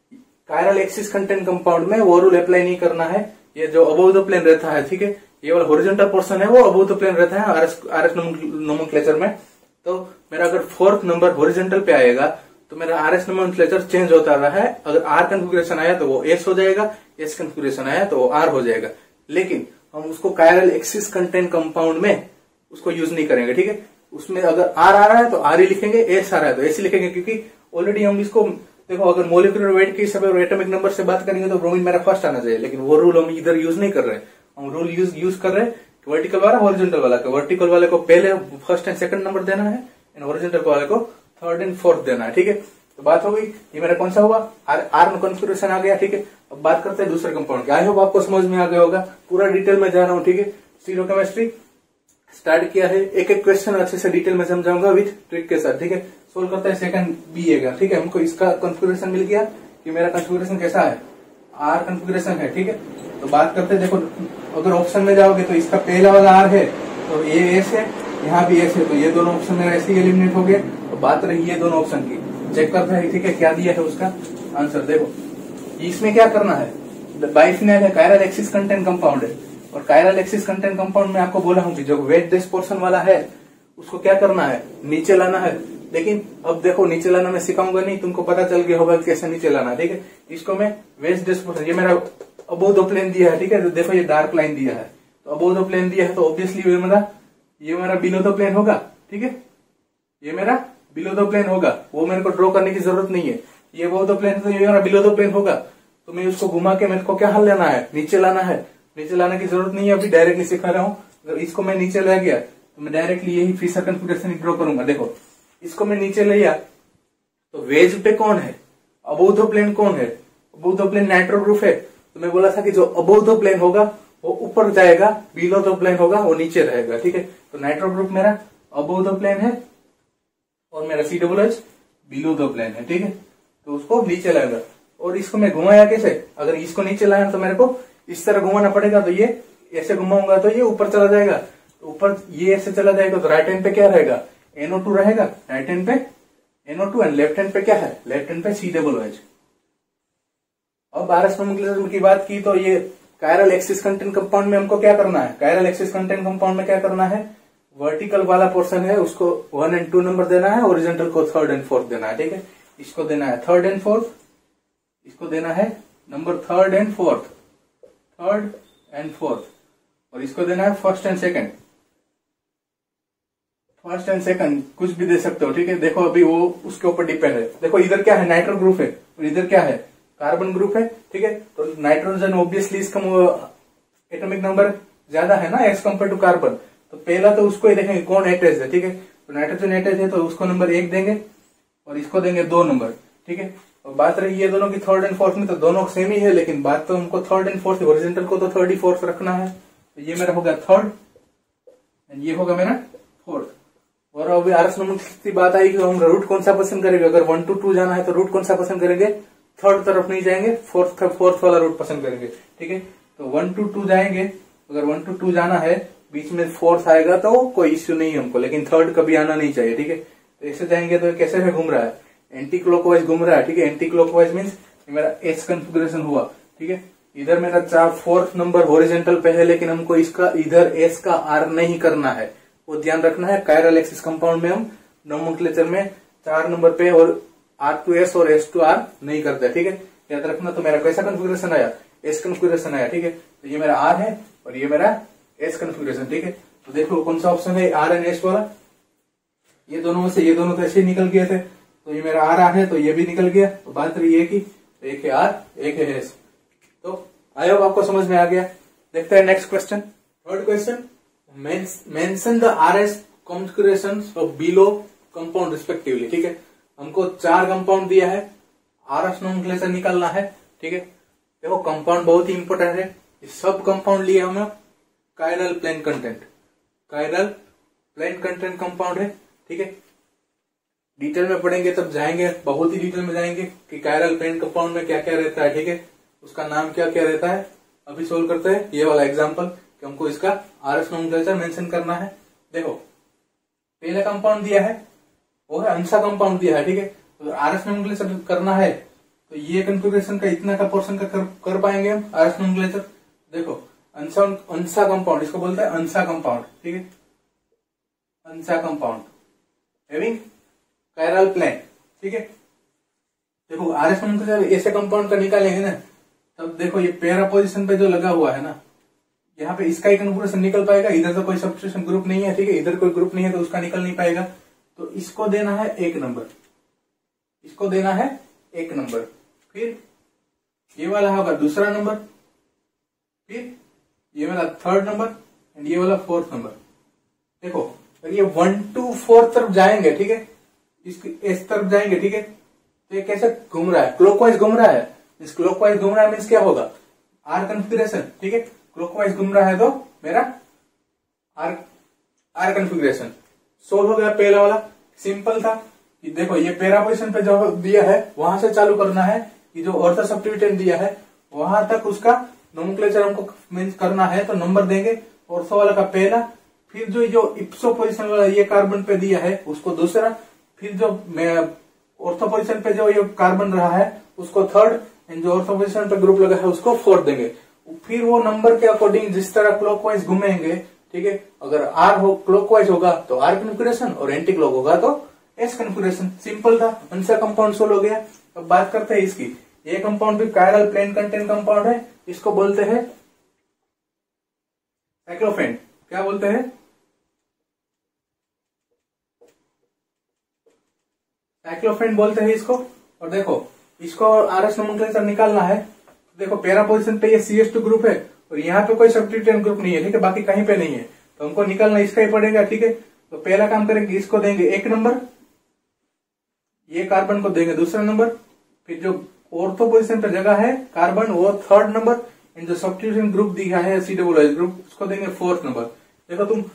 कायरल एक्सिस कंटेंट कंपाउंड में वो रूल अप्लाई नहीं करना है। ये जो अबोव द प्लेन रहता है, ठीक है, ये वाला हॉरिजॉन्टल पोर्शन है वो अबोव द प्लेन रहता है आरएस नोमेनक्लेचर में। तो मेरा अगर फोर्थ नंबर हॉरिजॉन्टल पे आएगा तो मेरा आरएस नोमेनक्लेचर चेंज होता रहा है। अगर आर कॉन्फ़िगरेशन आया तो वो एस हो जाएगा, एस कॉन्फ़िगरेशन आया तो वो आर हो जाएगा। लेकिन हम उसको कायरल एक्सिस कंटेंट कंपाउंड में उसको यूज नहीं करेंगे, ठीक है। उसमें अगर आर आ रहा है तो आर ही लिखेंगे, एस आ रहा है तो एस ही लिखेंगे, क्योंकि ऑलरेडी हम इसको देखो, अगर मोलिकुलर वेट के हिसाब से एटॉमिक नंबर से बात करेंगे तो ब्रोमीन मेरा फर्स्ट आना चाहिए, लेकिन वो रूल हम इधर यूज नहीं कर रहे हैं। हम रूल यूज कर रहे हैं वर्टिकल वाला, हॉरिजॉन्टल वाला का। वर्टिकल वाले को पहले फर्स्ट एंड सेकंड नंबर देना है, एंड हॉरिजॉन्टल वाले को थर्ड एंड फोर्थ देना है, ठीक है। तो बात हो गई, ये मेरा कौन सा हुआ, आर कॉन्फ़िगरेशन आ गया, ठीक है। अब बात करते हैं दूसरे कंपाउंड की। आई होप आपको समझ में आ गया होगा, पूरा डिटेल में जा रहा हूँ, ठीक है। स्टीरियोकेमिस्ट्री स्टार्ट किया है, एक एक क्वेश्चन अच्छे से डिटेल में समझाऊंगा विथ ट्रिक के साथ, ठीक है। सोल्व करते हैं सेकंड बी है, ठीक है। हमको इसका कॉन्फ़िगरेशन मिल गया कि मेरा कॉन्फ़िगरेशन कैसा है, आर कॉन्फ़िगरेशन है, ठीक है। तो बात करते हैं, देखो अगर ऑप्शन में जाओगे तो इसका पहला वाला आर है तो ये एस है, यहाँ भी एस है, तो ये दोनों ऑप्शन मेरा ऐसे ही एलिमिनेट हो गए। तो बात रही ये दोनों ऑप्शन की, चेक करते हैं, ठीक है, क्या दिया है उसका आंसर। देखो इसमें क्या करना है, बाइफिनाइल है, कायरल एक्सिस कंटेंट कंपाउंड है, और कायरल एक्सिस कंटेंट कंपाउंड में आपको बोला हूँ कि जो वेट डेस पोर्शन वाला है उसको क्या करना है, नीचे लाना है। लेकिन अब देखो नीचे लाना मैं सिखाऊंगा नहीं, तुमको पता चल गया होगा कैसे नीचे लाना, ठीक है। इसको मैं वेस्ट डेस पोर्शन, ये मेरा अबोव द प्लेन दिया है, ठीक है। तो देखो ये डार्क लाइन दिया है, तो अबोव द प्लेन दिया है, तो ऑब्वियसली ये मेरा बिलो द प्लेन होगा, ठीक है। ये मेरा बिलो द प्लेन होगा, वो मेरे को ड्रॉ करने की जरूरत नहीं है। ये अबोव द प्लेन, तो ये मेरा बिलो द प्लेन होगा। तो मैं उसको घुमा के मेरे को क्या हल लेना है, नीचे लाना है। नीचे लाने की जरूरत नहीं है, अभी डायरेक्टली सिखा रहा हूँ। अगर इसको मैं नीचे ले गया तो मैं डायरेक्टली यही फिशर कॉन्फ़िगरेशन ड्रॉ करूंगा। देखो इसको मैं नीचे ले गया तो वेज पे कौन है, अबोव द प्लेन कौन है, above the plane nitro group है। तो मैं बोला था कि जो अबोव द प्लेन होगा वो ऊपर जाएगा, बिलो द प्लेन होगा वो नीचे रहेगा, ठीक है। तो नाइट्रो ग्रुप मेरा अबोव द प्लेन है और मेरा COOH बिलो द प्लेन है, ठीक है। तो उसको नीचे लाएगा। और इसको मैं घुमाया कैसे, अगर इसको नीचे लाया तो मेरे को इस तरह घुमाना पड़ेगा, तो ये ऐसे घुमाऊंगा तो ये ऊपर चला जाएगा, तो ऊपर ये ऐसे चला जाएगा, तो राइट हैंड पे क्या रहेगा, NO2 रहेगा, राइट हैंड पे NO2 एंड लेफ्ट हैंड पे क्या है, लेफ्ट हैंड पे C OH। अब RS नोमेनक्लेचर की बात की तो ये कायरल एक्सिस कंटेंट कंपाउंड में हमको क्या करना है, कायरल एक्सिस कंटेंट कंपाउंड में क्या करना है, वर्टिकल वाला पोर्शन है उसको 1 और 2 नंबर देना है, ओरिजेंटल को 3rd और 4th देना है, ठीक है। इसको देना है 3rd और 4th, इसको देना है नंबर 3rd और 4th, 3rd और 4th, और इसको देना है 1st और 2nd, 1st और 2nd कुछ भी दे सकते हो, ठीक है। देखो अभी वो उसके ऊपर डिपेंड है। देखो इधर क्या है, नाइट्रो ग्रुप है, और इधर क्या है, कार्बन ग्रुप है, ठीक है। तो नाइट्रोजन ऑब्वियसली इसका एटॉमिक नंबर ज्यादा है ना एज कम्पेयर टू कार्बन, तो पहला तो उसको ही देखेंगे कौन अटैच है, ठीक है। तो नाइट्रोजन अटैच है तो उसको नंबर 1 देंगे और इसको देंगे 2 नंबर, ठीक है। और बात रही ये दोनों की 3rd और 4th में, तो दोनों सेम ही है, लेकिन बात तो हमको 3rd और 4th, ओरिजेंटल को तो 3rd और 4th रखना है, तो ये मेरा होगा 3rd एंड ये होगा मेरा 4th। और अभी RS नोमेनक्लेचर की बात आई कि हम रूट कौन सा पसंद करेंगे, अगर 1 to 2 जाना है तो रूट कौन सा पसंद करेंगे, 3rd तरफ नहीं जाएंगे, 4th वाला रूट पसंद करेंगे, ठीक है। तो 1 to 2 जाएंगे, अगर 1 to 2 जाना है, बीच में 4th आएगा तो कोई इश्यू नहीं है हमको, लेकिन 3rd कभी आना नहीं चाहिए, ठीक है। तो ऐसे जाएंगे तो कैसे है घूम रहा है, एंटी क्लॉकवाइज घूम रहा है, ठीक है। एंटी क्लॉकवाइज मीन्स मेरा एस कन्फिगरेशन हुआ, ठीक है। इधर मेरा 4th नंबर हॉरिजॉन्टल पे है, लेकिन हमको इसका इधर एस का आर नहीं करना है, वो ध्यान रखना है। कायरल एक्सिस कंपाउंड में हम नोमेनक्लेचर में 4 नंबर पे और R to S और S to R नहीं करते, ठीक है, याद रखना। तो मेरा कैसा कन्फिगरेशन आया, एस कन्फिगरेशन आया, ठीक है। तो ये मेरा R है और ये मेरा एस कन्फिगरेशन, ठीक है। तो देखो कौन सा ऑप्शन है, R एंड S वाला, ये दोनों में से ये दोनों तो ऐसे ही निकल गए थे, तो ये मेरा R है तो ये भी निकल गया। तो बात रही है कि एक है R एक है S। तो आई होप आपको समझ में आ गया। देखते हैं next question, 3rd question, mention the RS configurations of below compound respectively, ठीक है। हमको 4 कंपाउंड दिया है, RS नोमेनक्लेचर निकालना है, ठीक है। देखो कंपाउंड बहुत ही इंपॉर्टेंट है, सब कंपाउंड लिए हमें chiral plane content, chiral plane content compound है, ठीक है। डिटेल में पढ़ेंगे तब जाएंगे, बहुत ही डिटेल में जाएंगे कि कायरल प्लेन कंपाउंड में क्या क्या रहता है, ठीक है, उसका नाम क्या क्या रहता है। अभी सोल्व करते हैं ये वाला एग्जांपल कि हमको इसका RS नोमेनक्लेचर मेंशन करना है। देखो पहला कंपाउंड दिया है वो है अंसा कंपाउंड दिया है, ठीक है। तो RS नोमेनक्लेचर करना है तो ये कन्फिगरेशन का इतना का पोर्शन का कर पाएंगे हम RS नोमेनक्लेचर। देखो अंसा कंपाउंड, इसको बोलते हैं अंसा कंपाउंड, ठीक है, ansa compound having chiral plane, ठीक है। देखो RS नोमेनक्लेचर ऐसे कंपाउंड का निकालेंगे ना, तब देखो ये पैरा पोजीशन पे जो लगा हुआ है ना, यहाँ पे इसका ही कन्फिगरेशन निकल पाएगा, इधर तो कोई सब्स्टिट्यूशन ग्रुप नहीं है, ठीक है, इधर कोई ग्रुप नहीं है तो उसका निकल नहीं पाएगा। तो इसको देना है 1 नंबर, इसको देना है 1 नंबर, फिर ये वाला होगा दूसरा नंबर, फिर ये वाला 3rd नंबर एंड ये वाला 4th नंबर। देखो अगर ये 1 to 4 तरफ जाएंगे, ठीक है, इस तरफ जाएंगे, ठीक है, तो ये कैसे घूम रहा है, क्लॉकवाइज घूम रहा है। इस क्लॉकवाइज घूम रहा है मीन्स क्या होगा, R कन्फिगरेशन, ठीक है। क्लॉकवाइज घूम रहा है तो मेरा R कन्फिगरेशन सोल्व हो गया। पहला वाला सिंपल था कि देखो ये पैरा पोजीशन पे जो दिया है वहां से चालू करना है, कि जो ऑर्थो सब्स्टिट्यूटेंट दिया है वहां तक उसका नोमेनक्लेचर हमको मीन्स करना है, तो नंबर देंगे ऑर्थो वाला का पहला, फिर जो इप्सो पोजीशन वाला ये कार्बन पे दिया है उसको दूसरा, फिर जो ऑर्थो पोजीशन पे जो ये कार्बन रहा है उसको 3rd एंड जो ऑर्थो पोजीशन पे ग्रुप लगा है उसको 4th देंगे। फिर वो नंबर के अकॉर्डिंग जिस तरह क्लॉकवाइज घूमेंगे, ठीक है, अगर R हो क्लॉकवाइज होगा तो R कन्फिगरेशन और एंटी क्लॉक होगा तो S कन्फिगरेशन। सिंपल था, अंसा कंपाउंड सोल्व हो गया। अब बात करते हैं इसकी, ये कंपाउंड भी कायरल प्लेन कंटेंट कंपाउंड है, इसको बोलते हैं साइक्लोफेन। क्या बोलते हैं, साइक्लोफेन बोलते हैं इसको। और देखो इसको RS नोमेनक्लेचर निकालना है, देखो पैरा पोजीशन पे ये CH2 ग्रुप है और यहाँ पे कोई सब्स्टिट्यूटेंट ग्रुप नहीं है, ठीक है, बाकी कहीं पे नहीं है, तो हमको निकालना इसका ही पड़ेगा, ठीक है। तो पहला काम करेंगे, इसको देंगे 1 नंबर, ये कार्बन को देंगे दूसरा नंबर, फिर जो ऑर्थो पोजीशन पे जगह है कार्बन वो 3rd नंबर, एंड जो सब्स्टिट्यूशन ग्रुप दिया है COOH ग्रुप उसको देंगे 4th नंबर। देखो तुम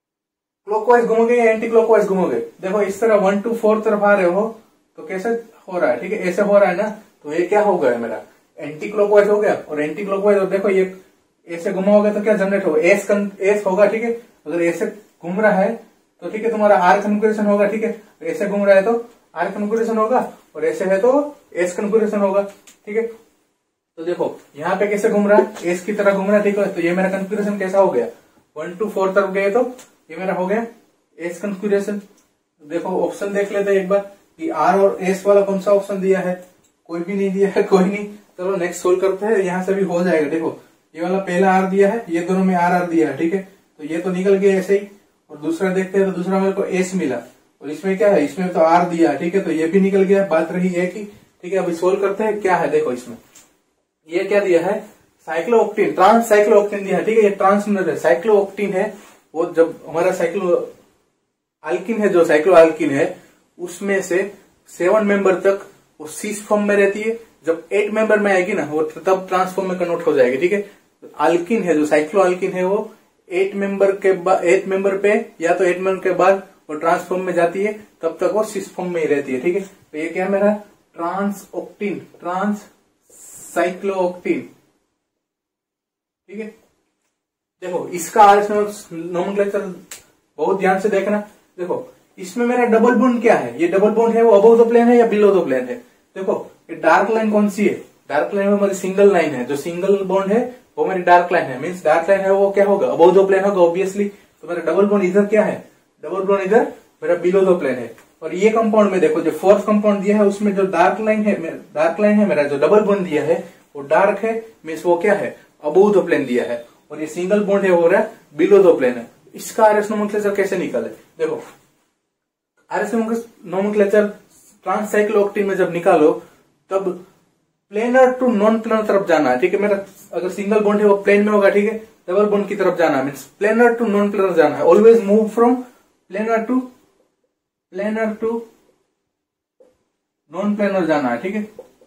क्लॉकवाइज घूमोगे या एंटी क्लॉकवाइज घूमोगे, देखो इस तरह 1 to 4 तरफ आ रहे हो तो कैसे हो रहा है, ठीक है, ऐसे हो रहा है ना, तो ये क्या हो गया मेरा एंटी क्लॉकवाइज हो गया। और एंटी क्लॉकवाइज, और देखो ये ऐसे घुमाओगे तो क्या जनरेट होगा, एस होगा, ठीक है। अगर ऐसे घूम रहा है तो ठीक है तुम्हारा आर कन्फिगरेशन होगा, ठीक है। ऐसे घूम रहा है तो आर कन्फिगरेशन होगा, और ऐसे है तो एस कन्फिगरेशन होगा, ठीक है। तो देखो यहाँ पे कैसे घूम रहा है, एस की तरह घूम रहा है, ठीक है। तो ये मेरा कन्फिगरेशन कैसा हो गया, 1 to 4 तरफ गए तो ये मेरा हो गया एस कन्फिगरेशन। देखो ऑप्शन देख लेते हैं एक बार कि आर और एस वाला कौन सा ऑप्शन दिया है, कोई भी नहीं दिया है, कोई नहीं। चलो नेक्स्ट सोल्व करते हैं, यहाँ से भी हो जाएगा। देखो ये वाला पहला आर दिया है, ये दोनों में आर दिया है, ठीक है। तो ये तो निकल गया ऐसे ही। और दूसरा देखते हैं तो दूसरा मेरे को एस मिला, और इसमें क्या है, इसमें तो आर दिया है, ठीक है। तो ये भी निकल गया, बात रही एक ही, ठीक है। अभी सोल्व करते हैं क्या है। देखो इसमें ये क्या दिया है, साइक्लोऑक्टेन, ट्रांस साइक्लोऑक्टेन दिया है, ठीक है। ये ट्रांस है, साइक्लोऑक्टेन है वो जब हमारा साइक्लो अल्किन है, जो साइक्लो अल्किन है उसमें से 7 मेंबर तक वो सिस फॉर्म में रहती है। जब 8 मेंबर में आएगी ना वो तब ट्रांसफॉर्म में कन्वर्ट हो जाएगी, ठीक है। अल्किन है जो साइक्लो अल्किन है वो 8 मेंबर के बाद 8 मेंबर पे या तो 8 मेंबर के बाद वो ट्रांसफॉर्म में जाती है, तब तक वो सिस फॉर्म में ही रहती है, ठीक है। तो ये क्या है मेरा ट्रांसऑक्टिन, ट्रांस साइक्लोऑक्टिन, ठीक है। देखो इसका नोमेनक्लेचर बहुत ध्यान से देखना। देखो इसमें मेरा डबल बॉन्ड क्या है, ये डबल बॉन्ड है वो अबव द प्लेन है या बिलो द प्लेन है। देखो ये डार्क लाइन कौन सी है, डार्क लाइन में हमारी सिंगल लाइन है, जो सिंगल बॉन्ड है वो मेरी डार्क लाइन है, मीन्स डार्क लाइन है वो क्या होगा, अबव द प्लेन होगा ऑब्वियसली। तो मेरा डबल बॉन्ड इधर क्या है, डबल बॉन्ड इधर मेरा बिलो द प्लेन है। और ये कंपाउंड में देखो जो फोर्थ कंपाउंड दिया है उसमें जो डार्क लाइन है मेरा जो डबल बॉन्ड दिया है वो डार्क है, मीन्स वो क्या है, अबव द प्लेन दिया है। और ये सिंगल बॉन्ड है वो रहा बिलो द प्लेन है। इसका आरएस नोमेनक्लेचर कैसे निकाले, देखो आरएस नोमेनक्लेचर ट्रांस साइक्लोऑक्टेन में जब निकालो तब प्लेनर टू नॉन प्लेनर तरफ जाना है, ठीक है। मेरा अगर सिंगल बॉन्ड है वो प्लेन में होगा, ठीक है। डबल बॉन्ड की तरफ जाना है, means planar to non planar जाना है। Always move from planar to non planar जाना है, ठीक है।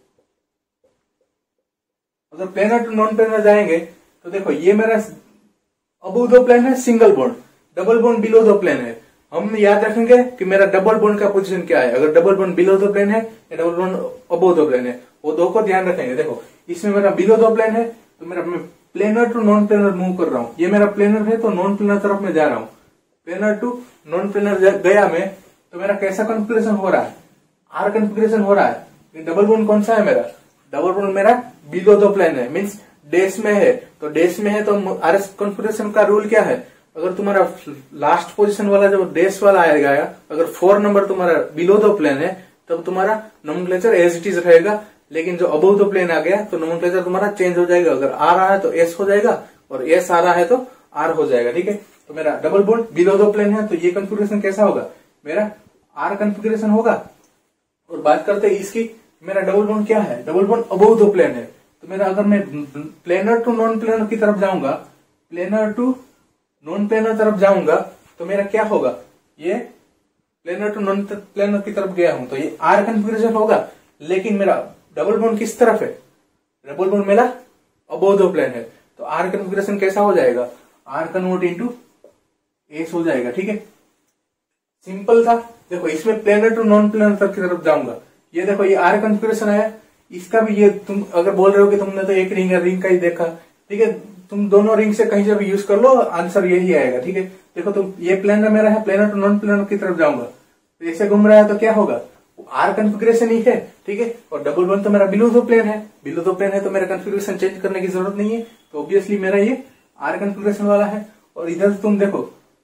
अगर प्लेनर टू नॉन प्लेनर जाएंगे तो देखो ये मेरा अबव द प्लेन है single bond, double bond below the plane है। हम याद रखेंगे कि मेरा डबल बॉन्ड का पोजीशन क्या है, अगर double bond below the plane है या double bond above the plane है, वो दो को ध्यान रखेंगे। देखो इसमें मेरा बिलो द प्लेन है तो मेरा मैं planar to non planar move कर रहा हूं, ये मेरा प्लेनर है तो नॉन प्लेनर तरफ में जा रहा हूं। प्लेनर टू नॉन प्लेनर गया मैं तो मेरा कैसा कॉन्फ़िगरेशन हो रहा है, आर कॉन्फ़िगरेशन हो रहा है। डबल बॉन्ड कौन सा है मेरा, डबल बॉन्ड मेरा बिलो द प्लेन है, मीन्स डैश में है। तो डैश में है तो आर एस कॉन्फ़िगरेशन का रूल क्या है, अगर तुम्हारा लास्ट पोजीशन वाला जो डैश वाला आएगा, अगर 4 नंबर तुम्हारा बिलो द प्लेन है तब तुम्हारा नोमेनक्लेचर एज इट इज रहेगा। लेकिन जो अबव द प्लेन आ गया तो नोमेनक्लेचर तुम्हारा चेंज हो जाएगा, अगर आ रहा है तो एस हो जाएगा और एस आ रहा है तो आर हो जाएगा, ठीक है। तो मेरा double bond below the plane है तो ये कॉन्फ़िगरेशन कैसा होगा, मेरा आर कॉन्फ़िगरेशन होगा। और बात करते हैं इसकी, मेरा डबल बॉन्ड क्या है, double bond above the plane है। तो मेरा अगर मैं प्लेनर टू नॉन प्लेनर की तरफ जाऊंगा, प्लेनर टू नॉन प्लेनर तरफ जाऊंगा तो मेरा क्या होगा, ये प्लेनर टू नॉन प्लेनर की तरफ गया हूं तो ये आर कॉन्फ़िगरेशन होगा। लेकिन मेरा डबल बॉन्ड किस तरफ है, डबल बॉन्ड मेरा अबव द प्लेन है तो आर कॉन्फ़िगरेशन कैसा हो जाएगा, आर कन्वर्ट इनटू एस हो जाएगा, ठीक है। सिंपल था। देखो इसमें प्लेनर टू नॉन प्लेनर की तरफ जाऊंगा, ये देखो ये आर कॉन्फ़िगरेशन आया। इसका भी ये तुम अगर बोल रहे हो कि तुमने तो एक रिंग का ही देखा, ठीक है, तुम दोनों रिंग से कहीं से भी यूज कर लो, आंसर यही आएगा, ठीक है। देखो तुम ये प्लेनर मेरा है, प्लेनर टू नॉन प्लेनर की तरफ जाऊंगा तो ऐसे घूम रहा है तो क्या होगा, आर कॉन्फ़िगरेशन ही है, ठीक है। और डबल बॉन्ड तो मेरा बिलो द प्लेन है, बिलो द प्लेन है तो मेरा कॉन्फ़िगरेशन चेंज करने की जरूरत नहीं है, तो ऑब्वियसली मेरा ये आर कॉन्फ़िगरेशन वाला है। और इधर तुम देखो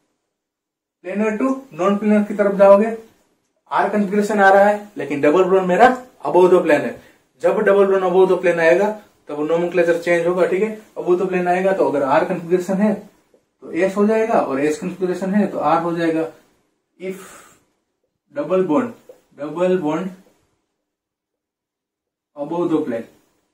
प्लेनर टू नॉन प्लेनर की तरफ जाओगे, आर कॉन्फ़िगरेशन आ रहा है लेकिन डबल बॉन्ड मेरा अबव द प्लेन है। जब double bond above the plane आएगा तब नोमेनक्लेचर चेंज होगा, ठीक है। अबव द प्लेन आएगा तो अगर आर कॉन्फ़िगरेशन है तो एस हो जाएगा और एस कॉन्फ़िगरेशन है तो आर हो जाएगा। If double bond above the plane,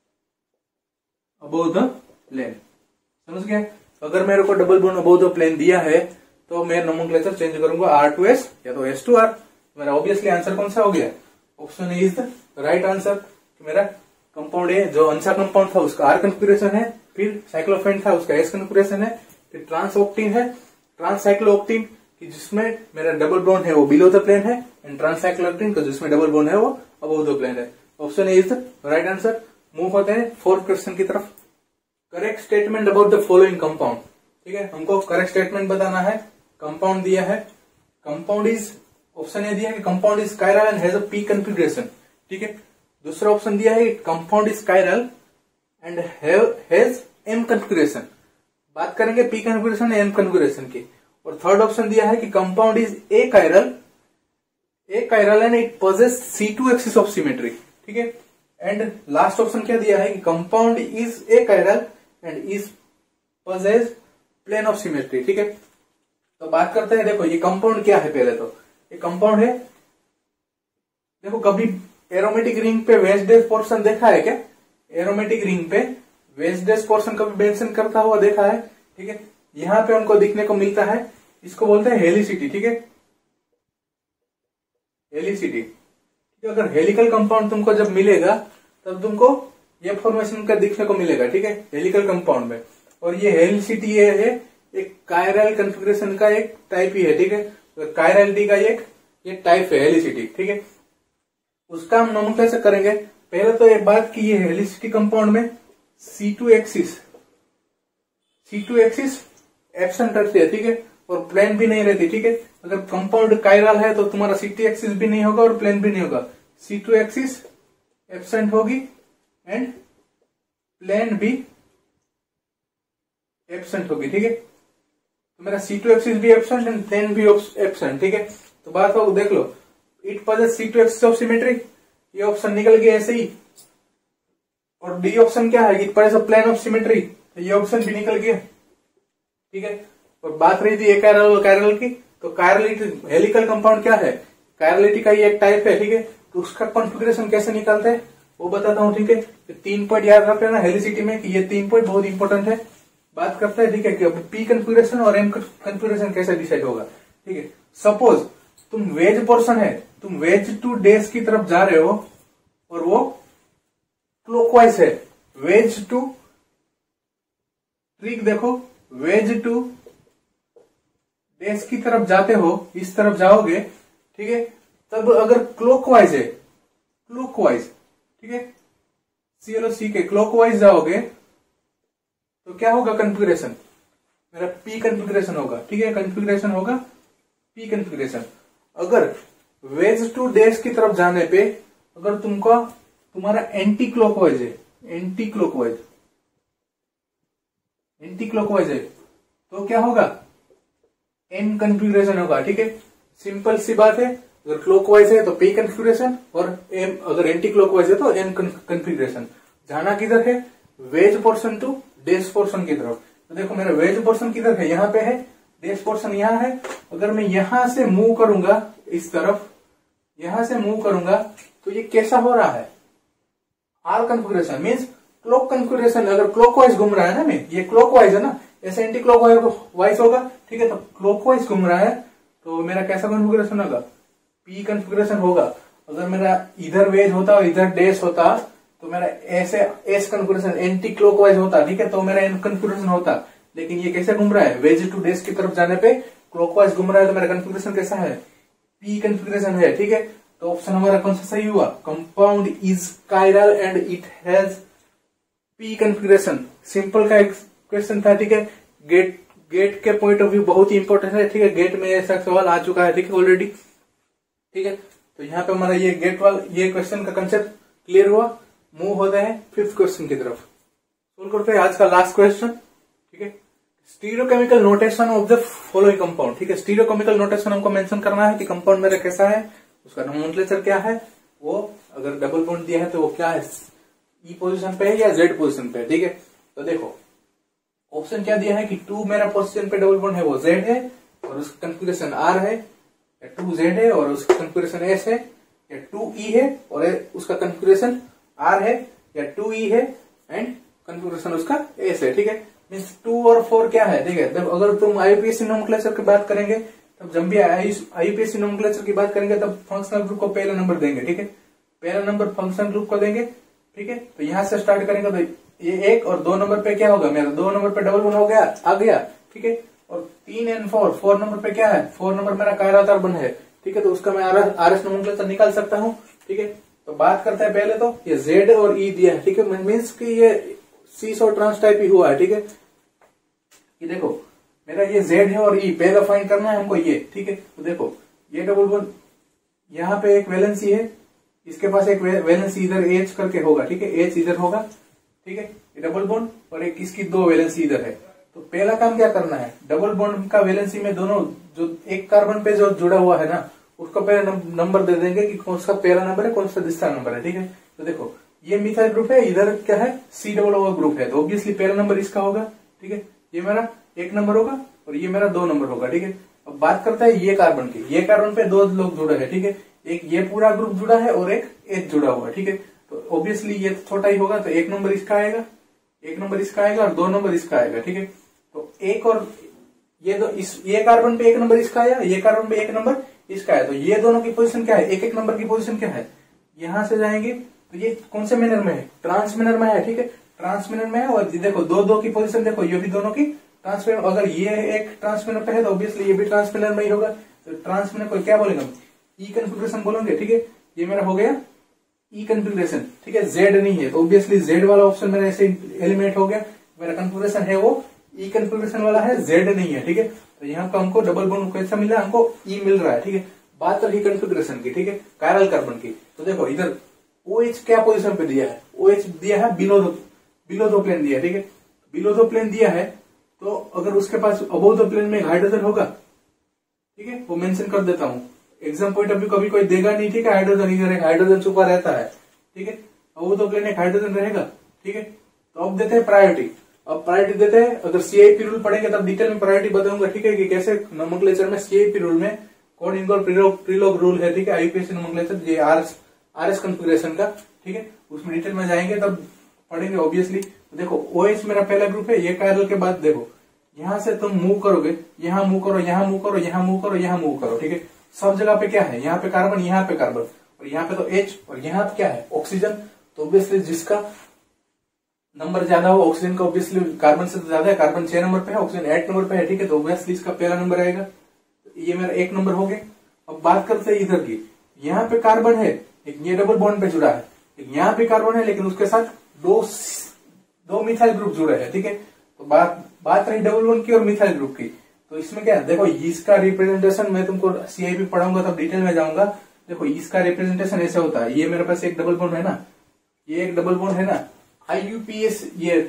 above the plane, समझ गए। अगर मेरे को double bond above the plane दिया है तो मैं नोमेनक्लेचर चेंज करूंगा आर टू एस या तो एस टू आर। मेरा ऑब्वियसली आंसर कौन सा हो गया, option A is the right answer. मेरा कंपाउंड ए जो अंसा कंपाउंड था उसका आर कॉन्फ़िगरेशन है, फिर साइक्लोफेन था उसका एस कॉन्फ़िगरेशन है, फिर ट्रांसऑक्टीन है, ट्रांस साइक्लोऑक्टीन जिसमें मेरा डबल बॉन्ड है वो बिलो द प्लेन है, एंड ट्रांससाइक्लोहेक्सेन का जिसमें डबल बॉन्ड है वो अबव द प्लेन है। Option A is the right answer. Move होते हैं फोर्थ क्वेश्चन की तरफ। Correct statement about the following compound. ठीक है, हमको करेक्ट स्टेटमेंट बताना है। कंपाउंड दिया है, कंपाउंड इज, ऑप्शन ए दिया है कि compound is chiral and has a P configuration. ठीक है, दूसरा ऑप्शन दिया है compound is chiral and has M configuration. बात करेंगे पी कन्फिगरेशन एम कन्फिगरेशन की। और थर्ड ऑप्शन दिया है कि compound is achiral and it possesses C2 axis of symmetry. ठीक है, एंड लास्ट ऑप्शन क्या दिया है कि compound is achiral and is possesses plane of symmetry. ठीक है, तो बात करते हैं, देखो ये कंपाउंड क्या है। पहले तो ये कंपाउंड है, देखो कभी एरोमेटिक रिंग पे वेज पोर्शन देखा है क्या? एरोमेटिक रिंग पे वेज पोर्शन कभी मेंशन करता हुआ देखा है? ठीक है, यहां पे हमको दिखने को मिलता है, इसको बोलते हैं हेलिसिटी। ठीक है, हेलिसिटी। अगर हेलिकल कंपाउंड तुमको जब मिलेगा तब तुमको ये फॉर्मेशन का दिखने को मिलेगा। ठीक है, हेलिकल कंपाउंड में। और ये हेलिसिटी ये है एक कायरल कन्फिगरेशन का एक टाइप ही है। ठीक है, तो कायरलिटी का ये टाइप है हेलिसिटी। ठीक है, उसका हम नोमेनक्लेचर करेंगे। पहले तो एक बात की ये हेलिसिटी कंपाउंड में C2 एक्सिस एब्सेंट रहती है। ठीक है, और प्लेन भी नहीं रहती। ठीक है, अगर कंपाउंड कायरल है तो तुम्हारा C2 एक्सिस भी नहीं होगा और प्लेन भी नहीं होगा। C2 एक्सिस एब्सेंट होगी एंड प्लेन भी एब्सेंट होगी। ठीक है, तो मेरा C2 एक्सिस भी एब्सेंट एंड प्लेन भी एब्सेंट। ठीक है, तो बात हो, देख लो, it possesses C2 axis of symmetry, ये ऑप्शन निकल गया ऐसे ही। और डी ऑप्शन क्या है, it possesses plane of symmetry, तो ये ऑप्शन भी निकल गया। ठीक है, और बात रही थी ए कायरल और कायरल की, तो कायरलिटी हेलिकल कंपाउंड क्या है, कायरलिटी का ये एक टाइप है। ठीक है, तो उसका कॉन्फ़िगरेशन कैसे निकालते हैं वो बताता हूं। ठीक है, तो 3 पॉइंट याद रख लेना हेलिसिटी में कि ये 3 पॉइंट बहुत इंपॉर्टेंट है। बात करते हैं, ठीक है, कि पी कन्फिगरेशन और एम कन्फिगरेशन कैसे डिसाइड होगा। ठीक है, सपोज तुम वेज पोर्शन है, तुम वेज टू डेज की तरफ जा रहे हो और वो क्लॉकवाइज है। वेज टू, ट्रिक देखो, वेज टू डेज की तरफ जाते हो, इस तरफ जाओगे। ठीक है, तब अगर क्लॉकवाइज है, क्लॉकवाइज, ठीक है, CLOC के क्लॉकवाइज जाओगे तो क्या होगा कन्फिगरेशन, मेरा पी कन्फिगरेशन होगा। ठीक है, कन्फिगरेशन होगा पी कन्फिगरेशन। अगर वेज टू डेज की तरफ जाने पे अगर तुम्हारा एंटी क्लॉकवाइज है, एंटी क्लॉकवाइज है तो क्या होगा, एन कन्फिगरेशन होगा। ठीक है, सिंपल सी बात है, अगर क्लॉकवाइज है तो पी कन्फिगरेशन और एम, अगर एंटी क्लॉकवाइज है तो एन कन्फिगरेशन। जाना किधर है, wedge portion to dash portion की तरफ। तो देखो मेरा वेज पोर्शन किधर है, यहाँ पे है, डेज पोर्शन यहाँ है। अगर मैं यहां से मूव करूंगा इस तरफ, यहां से मूव करूंगा तो ये कैसा हो रहा है, R configuration means clock configuration. अगर क्लॉकवाइज घूम रहा है ना, मैं ये क्लॉकवाइज है ना, ऐसे एंटी क्लॉकवाइज होगा। ठीक है, तो क्लॉकवाइज घूम रहा है तो मेरा कैसा कन्फिगरेशन होगा, पी कन्फिगरेशन होगा। अगर मेरा इधर वेज होता और इधर डेज होता तो मेरा ऐसे एस कन्फिगरेशन एंटी क्लॉकवाइज होता। ठीक है, तो मेरा एन कन्फिगरेशन होता। लेकिन ये कैसे घूम रहा है, वेज टू डेज की तरफ जाने पे क्लॉकवाइज घूम रहा है, तो मेरा कन्फिगरेशन कैसा है, पी कन्फिगरेशन है। ठीक है, तो ऑप्शन हमारा कौन सा सही हुआ, compound is chiral and it has P configuration. Simple का एक क्वेश्चन था। ठीक है, गेट के पॉइंट ऑफ व्यू बहुत ही इंपॉर्टेंट है। ठीक है, गेट में ऐसा सवाल आ चुका है। ठीक है, ऑलरेडी। ठीक है, तो यहाँ पे हमारा ये गेट वाला ये क्वेश्चन का कंसेप्ट क्लियर हुआ। मूव होते हैं 5th क्वेश्चन की तरफ। सोल्व करते हैं आज का लास्ट क्वेश्चन। ठीक है, stereochemical notation of the following compound. ठीक है, स्टीरियोकेमिकल नोटेशन हमको मेंशन करना है कि कंपाउंड मेरा कैसा है, उसका नोमेनक्लेचर क्या है, वो अगर डबल बॉन्ड दिया है तो वो क्या है, ई पोजीशन पे है या जेड पोजीशन पे है। ठीक है, तो देखो ऑप्शन क्या दिया है कि 2 मेरा पोजीशन पे डबल बॉन्ड है वो जेड है और उसका कन्फिगरेशन आर है, या 2Z है और उसका कन्फिगरेशन एस है, या 2E है और उसका कन्फिगरेशन आर है, या 2E है एंड कन्फिगरेशन उसका एस है। ठीक है, मीन्स 2 और 4 क्या है। ठीक है, जब अगर तुम आईयूपीएसी नोमेनक्लेचर की बात करेंगे तब जब भी आईयूपीएसी नोमेनक्लेचर की बात करेंगे तब फंक्शनल ग्रुप को पहला नंबर देंगे। ठीक है, पहला नंबर फंक्शनल ग्रुप को देंगे। ठीक है, तो यहां से स्टार्ट करेंगे तो ये 1 और 2 नंबर पे क्या होगा, मेरा 2 नंबर पे डबल बॉन्ड हो गया, आ गया। ठीक है, और 3 एंड 4 नंबर पे क्या है, 4 नंबर मेरा कायरल कार्बन है। ठीक है, तो उसका मैं आर एस नोमेनक्लेचर निकाल सकता हूँ। ठीक है, तो बात करते हैं पहले तो ये जेड और ई दिया है। ठीक है, मीन्स कि ये सीस और ट्रांस टाइप ही हुआ है। ठीक है, ये देखो मेरा ये जेड है और ई पहला फाइंड करना है हमको ये। ठीक है, तो देखो ये डबल बॉन्ड यहाँ पे एक वैलेंसी है, इसके पास एक वैलेंसी इधर एच करके होगा। ठीक है, एच इधर होगा। ठीक है, ये डबल बॉन्ड और एक इसकी दो वैलेंसी इधर है। तो पहला काम क्या करना है, डबल बॉन्ड का वैलेंसी में दोनों जो एक कार्बन पे जो जुड़ा हुआ है ना, उसको पहले नंबर दे देंगे कि कौन सा पहला नंबर है, कौन सा दूसरा नंबर है। ठीक है, तो देखो ये मिथाइल ग्रुप है, इधर क्या है सी डबल ओ ग्रुप है, तो ऑब्वियसली पहला नंबर इसका होगा। ठीक है, ये मेरा एक नंबर होगा और ये मेरा दो नंबर होगा। ठीक है, अब बात करते हैं ये कार्बन की। ये कार्बन पे दो लोग जुड़े हैं। ठीक है, एक ये पूरा ग्रुप जुड़ा है और एक एच जुड़ा हुआ है। ठीक है, तो ऑब्वियसली ये छोटा ही होगा, तो एक नंबर इसका आएगा, एक नंबर इसका आएगा और दो नंबर इसका आएगा। ठीक है, तो एक और ये दो ये कार्बन पे एक नंबर इसका आया, ये कार्बन पे एक नंबर इसका आया, तो ये दोनों की पोजीशन क्या है, एक एक नंबर की पोजीशन क्या है, यहां से जाएंगे तो ये कौन से मैनर में है, ट्रांस मैनर में है। ठीक है, ट्रांस मैनर में है और देखो दो दो की पोजीशन देखो, ये भी दोनों की ट्रांस मैनर, अगर ये एक ट्रांस मैनर पे है तो ऑब्वियसली ये भी ट्रांस मैनर में ही होगा। तो ट्रांस मैनर को क्या बोलेंगे, ई कन्फिग्रेशन बोलेंगे। ठीक है, ये मेरा हो गया ई कन्फिग्रेशन। ठीक है, जेड नहीं है तो ऑब्वियसली जेड वाला ऑप्शन मेरा ऐसे एलिमिनेट हो गया, मेरा कन्फिग्रेशन है वो ई कन्फिग्रेशन वाला है, जेड नहीं है। ठीक है, तो यहाँ पर हमको डबल बॉन्ड कैसा मिल रहा है, हमको ई मिल रहा है। ठीक है, बात रही कन्फिग्रेशन की। ठीक है, कायरल कार्बन की, तो देखो इधर OH क्या पोजीशन पे दिया है, OH दिया है बिलो दो प्लेन दिया है। ठीक है, बिलो दो प्लेन दिया है, तो अगर उसके पास अबोव द प्लेन में हाइड्रोजन होगा, ठीक है, वो मेंशन कर देता हूँ, एग्जाम पॉइंट ऑफ व्यू कभी कोई देगा नहीं। ठीक है, हाइड्रोजन इधर एक हाइड्रोजन छुपा रहता है। ठीक है, अबोव द प्लेन एक हाइड्रोजन रहेगा। ठीक है, तो अब देते हैं प्रायोरिटी। अब प्रायोरिटी देते हैं, अगर सीआईपी रूल पढ़ेंगे तब डिटेल में प्रायोरिटी बताऊंगा। ठीक है, कि कैसे नोमेनक्लेचर में सीआईपी रूल में कौन इन्वॉल्व प्रीलॉग रूल है। ठीक है, आईयूपीएसी नोमेनक्लेचर ये आरएस कन्फिग्रेशन का। ठीक है, उसमें डिटेल में जाएंगे तब पढ़ेंगे ऑब्वियसली। तो देखो OH मेरा पहला ग्रुप है, ये कायरल के बाद देखो यहां से तुम मूव करोगे, यहाँ मूव करो, यहाँ मूव करो, यहाँ मूव करो, यहाँ मूव करो। ठीक है, सब जगह पे क्या है, यहाँ पे कार्बन, यहाँ पे कार्बन और यहाँ पे तो H और यहाँ पे क्या है ऑक्सीजन। तो ऑब्वियसली जिसका नंबर ज्यादा हो ऑक्सीजन का, ऑब्वियसली कार्बन से तो ज्यादा है, कार्बन 6 नंबर पे है, ऑक्सीजन 8 नंबर पे है। ठीक है, तो ऑब्वियसली इसका पहला नंबर आएगा, ये मेरा एक नंबर हो गया। अब बात करते हैं इधर की, यहाँ पे कार्बन है, एक ये डबल बॉन्ड पे जुड़ा है, एक यहाँ पे कार्बन है, लेकिन उसके साथ दो मिथाइल ग्रुप जुड़े हैं। ठीक है, तो बात रही डबल बॉन्ड की और मिथाइल ग्रुप की। तो इसमें क्या है, देखो इसका रिप्रेजेंटेशन मैं तुमको सीआईपी पढ़ाऊंगा तब डिटेल में जाऊंगा। देखो इसका रिप्रेजेंटेशन ऐसे होता है, ये मेरे पास एक डबल बॉन्ड है ना, ये एक डबल बॉन्ड है ना, आईयूपीएस ये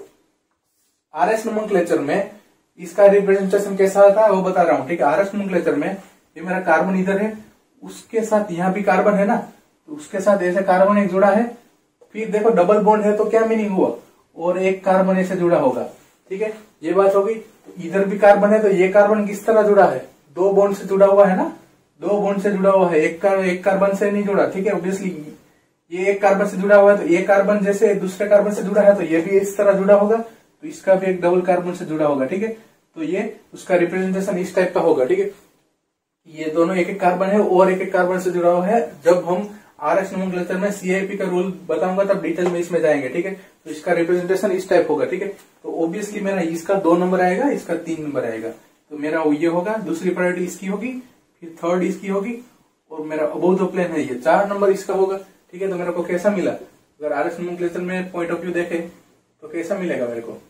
आरएस नोमेनक्लेचर में इसका रिप्रेजेंटेशन कैसा होता है वो बता रहा हूँ। ठीक है, आरएस नोमेनक्लेचर में ये मेरा कार्बन इधर है, उसके साथ यहाँ भी कार्बन है ना, तो उसके साथ ऐसे कार्बन एक जुड़ा है। फिर देखो डबल बॉन्ड है तो क्या मीनिंग हुआ, और एक कार्बन ऐसे जुड़ा होगा। ठीक है, ये बात होगी। तो इधर भी कार्बन है, तो ये कार्बन किस तरह जुड़ा है, दो बॉन्ड से जुड़ा हुआ है ना, दो बॉन्ड से जुड़ा हुआ है, एक कार्बन से नहीं जुड़ा। ठीक है, ऑब्वियसली ये एक कार्बन से जुड़ा हुआ है, तो ये कार्बन जैसे दूसरे कार्बन से जुड़ा है तो ये भी इस तरह जुड़ा होगा, तो इसका भी एक डबल कार्बन से जुड़ा होगा। ठीक है, तो ये उसका रिप्रेजेंटेशन इस टाइप का होगा। ठीक है, ये दोनों एक एक कार्बन है और एक एक कार्बन से जुड़ा हुआ है। जब हम आरएस नोमेनक्लेचर में सीआईपी का रूल बताऊंगा तब डिटेल में इसमें जाएंगे। ठीक है, तो इसका रिप्रेजेंटेशन इस टाइप होगा। ठीक है, तो ऑब्वियसली मेरा इसका 2 नंबर आएगा, इसका 3 नंबर आएगा, तो मेरा ये होगा, दूसरी प्रायोरिटी इसकी होगी, फिर थर्ड इसकी होगी, और मेरा अबोव द प्लेन है ये 4 नंबर इसका होगा। ठीक है, तो मेरे को कैसा मिला, अगर आरएस नोमेनक्लेचर में पॉइंट ऑफ व्यू देखे तो कैसा मिलेगा मेरे को,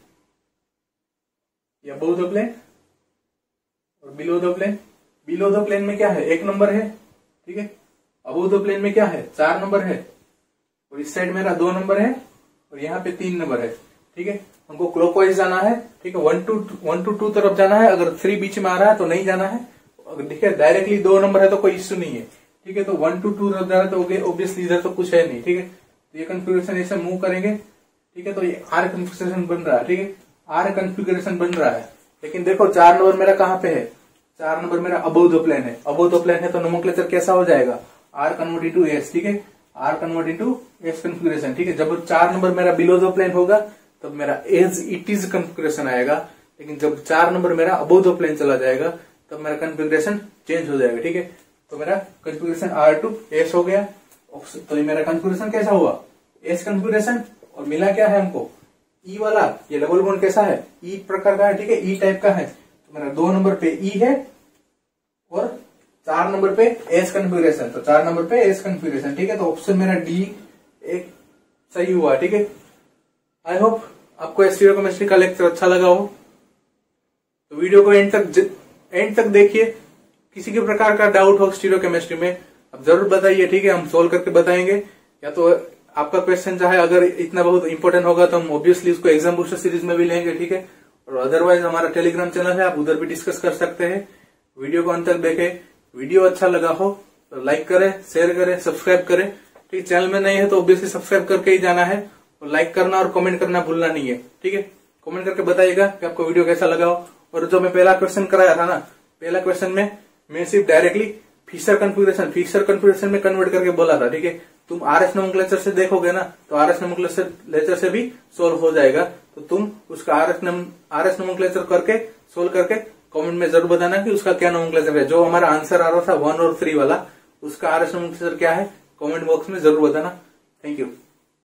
ये अबोव द प्लेन और below the plane. Below the plane में क्या है, 1 नंबर है। ठीक है, अबोव द प्लेन में क्या है, 4 नंबर है, और इस साइड मेरा 2 नंबर है और यहाँ पे 3 नंबर है। ठीक है, हमको क्लॉकवाइज जाना है। ठीक है, 1 to 2 तरफ जाना है, अगर 3 बीच में आ रहा है तो नहीं जाना है। अगर देखिए डायरेक्टली 2 नंबर है तो कोई इश्यू नहीं है। ठीक है, तो 1 to 2 तरफ जा रहा है तो ऑब्वियसली इधर तो कुछ है नहीं। ठीक है, तो ये कन्फिग्रेशन ऐसे मूव करेंगे। ठीक है, तो ये आर कन्फिग्रेशन बन रहा है। ठीक है, आर कन्फिग्रेशन बन रहा है, लेकिन देखो 4 नंबर मेरा कहाँ पे है, 4 नंबर मेरा अबोव द प्लेन है। अबोव द प्लेन है तो नोमेनक्लेचर कैसा हो जाएगा, आर कन्वर्ट इनटू एस। ठीक है, R convert into S configuration. ठीक है, जब 4 नंबर मेरा बिलो द प्लेन होगा तब मेरा एज इट इज कन्फिग्रेशन आएगा, लेकिन जब 4 नंबर मेरा अबोव द प्लेन चला जाएगा तब मेरा कन्फिग्रेशन चेंज हो जाएगा। ठीक है, तो मेरा कन्फिग्रेशन आर टू एस हो गया। तो ये मेरा कन्फिग्रेशन कैसा हुआ, एस कन्फिग्रेशन, और मिला क्या है हमको, ई वाला। ये डबल बॉन्ड कैसा है, ई प्रकार का है। ठीक है, ई टाइप का है, तो मेरा 2 नंबर पे ई है और 4 नंबर पे एस कन्फिग्रेशन, तो 4 नंबर पे एस कन्फिग्रेशन, ठीक है। तो ऑप्शन मेरा डी एक सही हुआ, ठीक है। आई होप आपको स्टीरियोकेमिस्ट्री का लेक्चर अच्छा लगा हो, तो वीडियो को एंड तक देखिए। किसी के प्रकार का डाउट हो स्टीरियोकेमिस्ट्री में आप जरूर बताइए, ठीक है, हम सोल्व करके बताएंगे। या तो आपका क्वेश्चन चाहे अगर इतना बहुत इंपॉर्टेंट होगा तो हम ऑब्वियसली उसको एग्जाम बूस्टर सीरीज में भी लेंगे, ठीक है। और अदरवाइज हमारा टेलीग्राम चैनल है, आप उधर भी डिस्कस कर सकते हैं। वीडियो को अंत तक देखें। वीडियो अच्छा लगा हो तो लाइक करें, शेयर करें, सब्सक्राइब करें, ठीक। चैनल में नहीं है तो ऑब्वियसली सब्सक्राइब करके ही जाना है, और लाइक करना और कमेंट करना भूलना नहीं है, ठीक है। कमेंट करके बताइएगा कि आपको वीडियो कैसा लगा हो। और जो मैं पहला क्वेश्चन कराया था ना, पहला क्वेश्चन में मैं सिर्फ डायरेक्टली फिशर कन्फिगरेशन में कन्वर्ट करके बोला था, ठीक है। तुम आरएस नोमेनक्लेचर से देखोगे ना तो आरएस नोमेनक्लेचर से भी सोल्व हो जाएगा। तो तुम उसका आरएस नोमेनक्लेचर करके सोल्व करके कमेंट में जरूर बताना कि उसका क्या नोमेनक्लेचर है। जो हमारा आंसर आ रहा था 1 और 3 वाला, उसका आरएस नोमेनक्लेचर क्या है, कमेंट बॉक्स में जरूर बताना। Thank you.